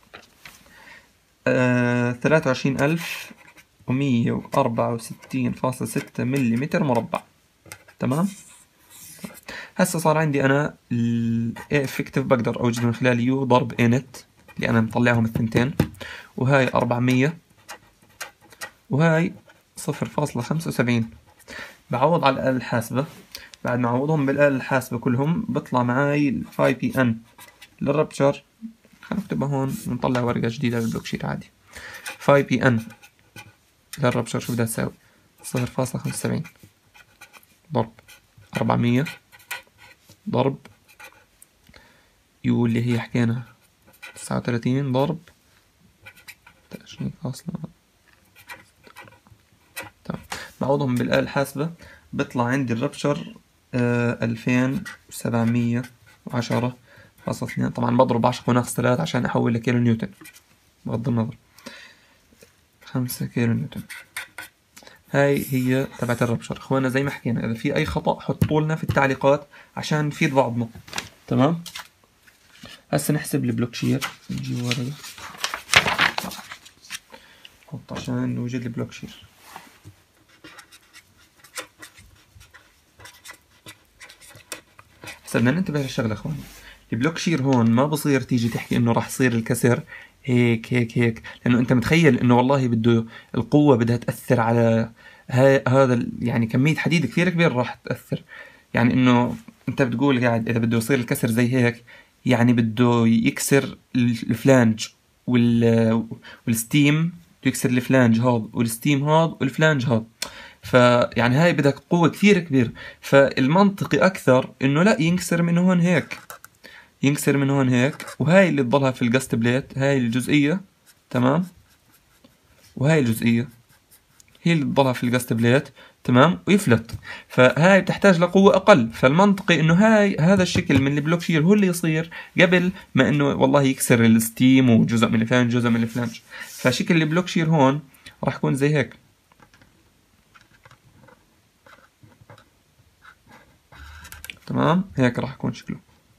23,164.6 ملم مربع. تمام. هسه صار عندي انا الافكتيف بقدر اوجد من خلال يو ضرب انت اللي انا مطلعهم الثنتين، وهاي 400 وهاي 0.75. بعوض على الآلة الحاسبة، بعد ما اعوضهم بالآلة الحاسبة كلهم بطلع معاي 5 بي ان للربتشر. خلينا نكتبها هون ونطلع ورقة جديدة بالبلوك شيت عادي. 5 بي ان للربتشر شو بدها تساوي؟ 0.75 ضرب 400 ضرب يو اللي هي حكينا 39 ضرب 20. تمام. بعوضهم بالآلة الحاسبة بيطلع عندي الربشر 2710.2. طبعا بضرب 10 ناقص 3 عشان أحول لكيلو نيوتن، بغض النظر 5 كيلو نيوتن. هاي هي تبعت الربشر. اخوانا زي ما حكينا، اذا في اي خطأ حطوا لنا في التعليقات عشان نفيد بعضنا. تمام. هسه نحسب البلوك شير، نجيب ورقة نحط عشان نوجد البلوك شير. هسه بدنا ننتبه للشغلة اخواني، البلوك شير هون ما بصير تيجي تحكي انه راح يصير الكسر هيك هيك هيك، لانه انت متخيل انه والله بده القوة بدها تأثر على هذا يعني كمية حديد كثير كبير راح تأثر. يعني انه انت بتقول قاعد اذا بده يصير الكسر زي هيك، يعني بده يكسر الفلانج والستيم، بده يكسر الفلانج هذا والستيم هذا والفلانج هذا. فيعني هاي بدك قوة كثير كبير، فالمنطقي أكثر إنه لا ينكسر من هون هيك، ينكسر من هون هيك، وهاي اللي تضلها في الجاست بليت، هاي الجزئية، تمام، وهاي الجزئية هي اللي تضلها في الجاست بليت، تمام، ويفلت. فهاي بتحتاج لقوة أقل، فالمنطقي إنه هذا الشكل من البلوك شير هو اللي يصير قبل ما إنه والله يكسر الستيم وجزء من الفلانج جزء من الفلانج. فشكل البلوك شير هون راح يكون زي هيك. تمام. هيك راح يكون شكله.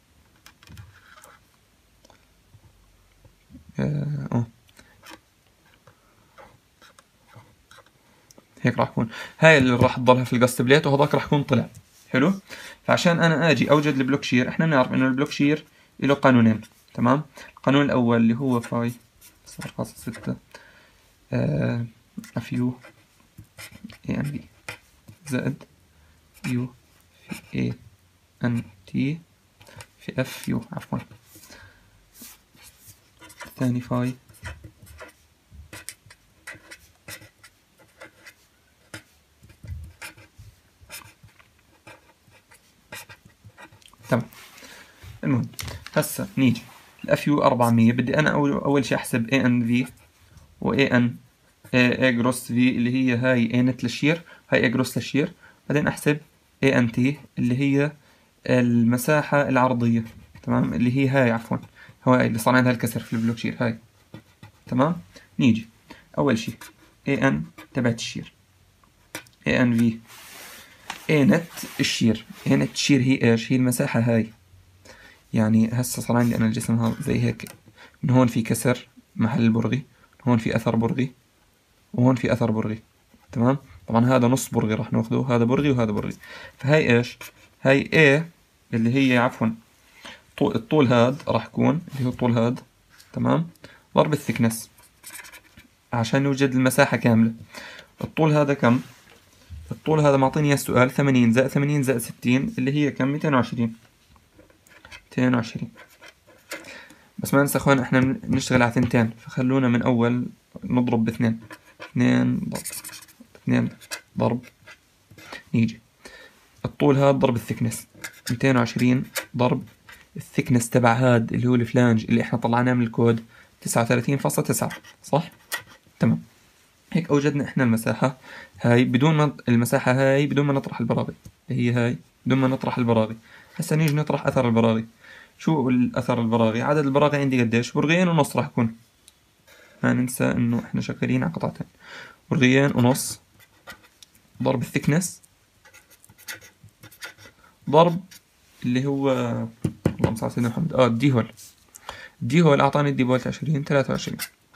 هيك راح يكون. هاي اللي راح تضلها في الجاست بليت، وهذاك راح يكون طلع. حلو. فعشان انا اجي اوجد البلوك شير، احنا بنعرف انه البلوك شير له قانونين. تمام. القانون الاول اللي هو فاي 0.6 اف يو اي ان بي زائد يو في اي ان تي في اف يو، عفوا، تاني فاي تمام. المهم هسا نيجي الاف يو 400. بدي انا اول شي احسب اي ان في و اي ان اي جروس في اللي هي هاي اي نت للشير، هاي اي جروس للشير. بعدين احسب اي ان تي اللي هي المساحة العرضية، تمام، اللي هي هاي عفوا، هاي اللي صار عندها الكسر في البلوك شير هاي. تمام. نيجي اول شي اي ان تبعت الشير، اي ان في اي نت الشير. اي نت الشير هي ايش؟ هي المساحة هاي. يعني هسه صار عندي انا الجسم هذا زي هيك، من هون في كسر محل البرغي، هون في اثر برغي، وهون في اثر برغي. تمام. طبعا هذا نص برغي راح ناخذه، هذا برغي وهذا برغي. فهي ايش؟ هاي A اللي هي عفوا الطول هاد راح يكون اللي هو الطول هاد، تمام، ضرب الثكنس عشان يوجد المساحة كاملة. الطول هذا كم؟ الطول هذا معطيني اياه السؤال 80 زائد 80 زائد 60 اللي هي كم؟ 220. 220. بس ما ننسى اخوان احنا بنشتغل على ثنتين، فخلونا من اول نضرب باثنين. 2 ضرب 2 ضرب، نيجي الطول هاد ضرب الثكنس 220 ضرب الثكنس تبع هاد اللي هو الفلانج اللي احنا طلعناه من الكود 39.9، صح؟ تمام. هيك اوجدنا احنا المساحة هاي بدون ما المساحة هاي بدون ما نطرح البراغي، اللي هي هاي بدون ما نطرح البراغي. هسا نيجي نطرح اثر البراغي. شو الاثر البراغي؟ عدد البراغي عندي قديش؟ برغيين ونص راح يكون. ما ننسى انه احنا شغالين على قطعتين. برغيين ونص ضرب الثكنس ضرب اللي هو اللهم صل على سيدنا محمد الدي هول. الدي هول اعطاني الدي فولت 20 23.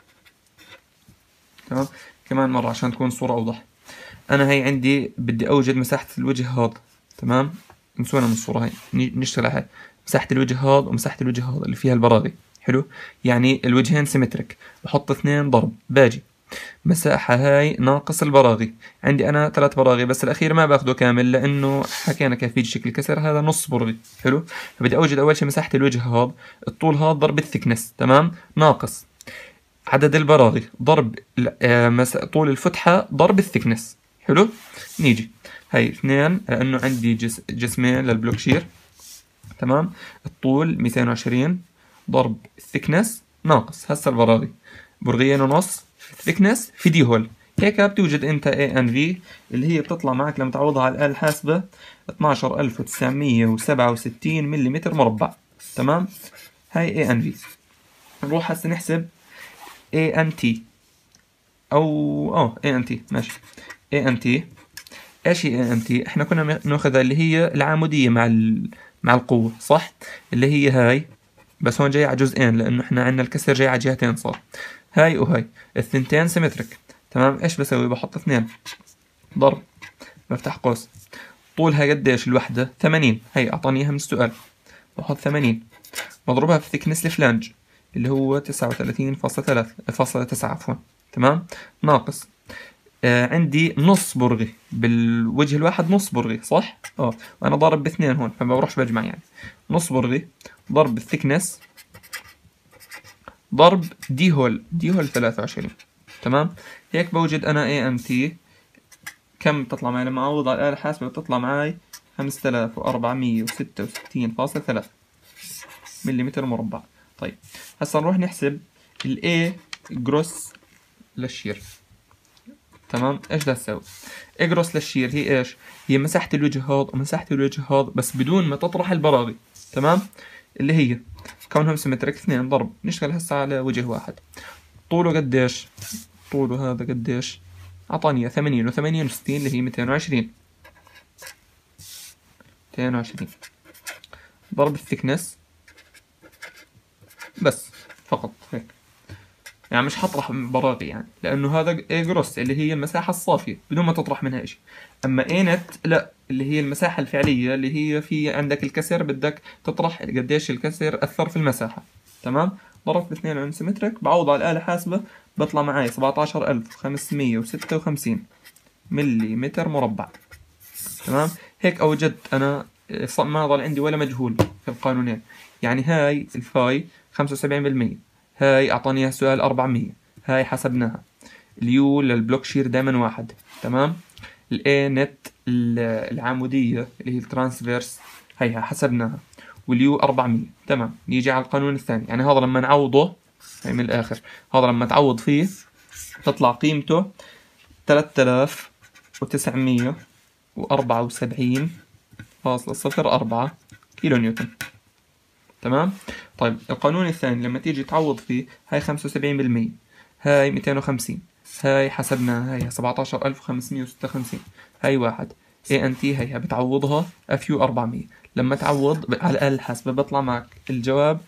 تمام. كمان مرة عشان تكون الصورة اوضح، انا هي عندي بدي اوجد مساحة الوجه هذا، تمام، نسونا من الصورة هاي، نشتغل على هاي مساحة الوجه هذا ومساحة الوجه هذا اللي فيها البراغي. حلو. يعني الوجهين سيمتريك، بحط 2 ضرب باجي مساحة هاي ناقص البراغي. عندي أنا 3 براغي بس الأخير ما باخده كامل لأنه حكينا كيف يجي شكل الكسر، هذا نص برغي. حلو. فبدي أوجد أول شي مساحة الوجه هذا، الطول هذا ضرب الثكنس، تمام، ناقص عدد البراغي ضرب طول الفتحة ضرب الثكنس. حلو. نيجي هاي 2 لأنه عندي جسمين للبلوك شير، تمام، الطول 220 ضرب الثكنس ناقص هسا البراغي برغيين ونص الثكنس في دي هول. هيك بتوجد انت اي ان في اللي هي بتطلع معك لما تعوضها على الآلة الحاسبة 12967 ملم مربع. تمام. هاي اي ان في. نروح هسه نحسب اي ان تي او اي ان تي، ماشي. اي ان تي ايش هي اي ان تي؟ احنا كنا ناخذها اللي هي العمودية مع القوة، صح؟ اللي هي هاي، بس هون جاي على جزئين لانه احنا عندنا الكسر جاي على جهتين صار. هاي وهاي الثنتين سيمتريك، تمام. ايش بسوي؟ بحط 2 ضرب بفتح قوس طولها قديش الوحدة؟ 80. هي اعطاني اياها من السؤال. بحط 80 بضربها في ثيكنس الفلانج اللي هو 39.9 عفوا، تمام، ناقص عندي نص برغي بالوجه الواحد، نص برغي صح؟ وانا ضارب باثنين هون فما بروحش بجمع، يعني نص برغي ضرب الثكنس ضرب دي هول 23. تمام. هيك بوجد انا اي ام تي كم بتطلع معي لما اعوض على الآلة الحاسبة؟ بتطلع معي 5466.3 ملم مربع. طيب هسا نروح نحسب الاي جروس للشير. تمام. ايش بدها تساوي؟ اي جروس للشير هي ايش؟ هي مساحة الوجه هذا ومساحة الوجه هذا بس بدون ما تطرح البراغي، تمام، اللي هي كونهم سيمتريك 2 ضرب، نشتغل هسه على وجه واحد. طوله قديش؟ طوله هذا قديش؟ اعطاني 80 و68 اللي هي 220. 220 ضرب الثكنس بس فقط هيك، يعني مش حطرح براغي يعني لانه هذا اي جروس اللي هي المساحة الصافية بدون ما تطرح منها اشي. اما اي نت لا، اللي هي المساحة الفعلية اللي هي في عندك الكسر بدك تطرح قديش الكسر اثر في المساحة. تمام. ضربت باثنين عند سيمتريك بعوض على الآلة حاسبة بطلع معي 17556 ملم مربع. تمام. هيك اوجدت انا، ما ضل عندي ولا مجهول في القانونين. يعني هاي الفاي 75%، هاي أعطاني إياها السؤال 400، هاي حسبناها. اليو للبلوك شير دائما 1، تمام. الاي نت العمودية اللي هي الترانسفيرس هيها حسبناها، واليو 400، تمام. نيجي على القانون الثاني، يعني هذا لما نعوضه، هي من الآخر، هذا لما تعوض فيه تطلع قيمته 3974.04 كيلو نيوتن، تمام. طيب القانون الثاني لما تيجي تعوض فيه، هاي 75%، هاي 250، هاي حسبناها هي 17556، هاي 1 ANT هيها بتعوضها FU 400. لما تعوض على الآلة الحاسبة بيطلع معك الجواب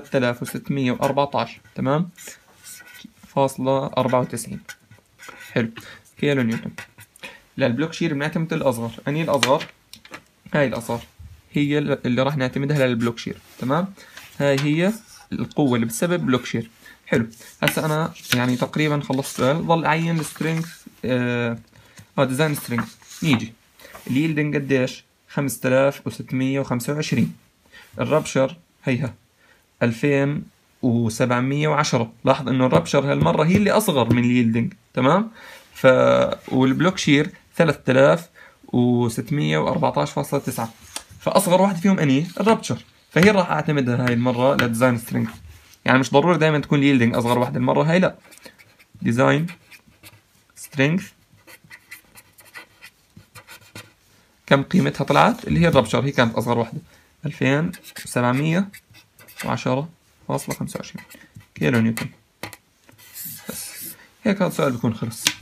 3614، تمام، فاصلة 94. حلو، كيلو نيوتن. للبلوك شير بنعتمد الأصغر، أني الأصغر، هاي الأصغر هي اللي راح نعتمدها للبلوك شير، تمام. هاي هي القوة اللي بتسبب بلوك شير. حلو، هسا أنا يعني تقريبا خلصت السؤال، ضل أعين السترينث ديزاين سترينث. نيجي اليلدنج قديش؟ 5625. الربشر هيها 2710. لاحظ إنه الربشر هالمرة هي اللي أصغر من اليلدنج، تمام. والبلوك شير 3614.9، فأصغر واحد فيهم أني الربشر، فهي راح أعتمدها هاي المرة لديزاين سترينث. يعني مش ضروري دائما تكون اليلدنج أصغر واحدة المرة هاي، لا، ديزاين سترينث كم قيمتها طلعت، اللي هي الربشر هي كانت أصغر واحدة 2710.25 كيلو نيوتن. بس هيك هذا السؤال بيكون خلص.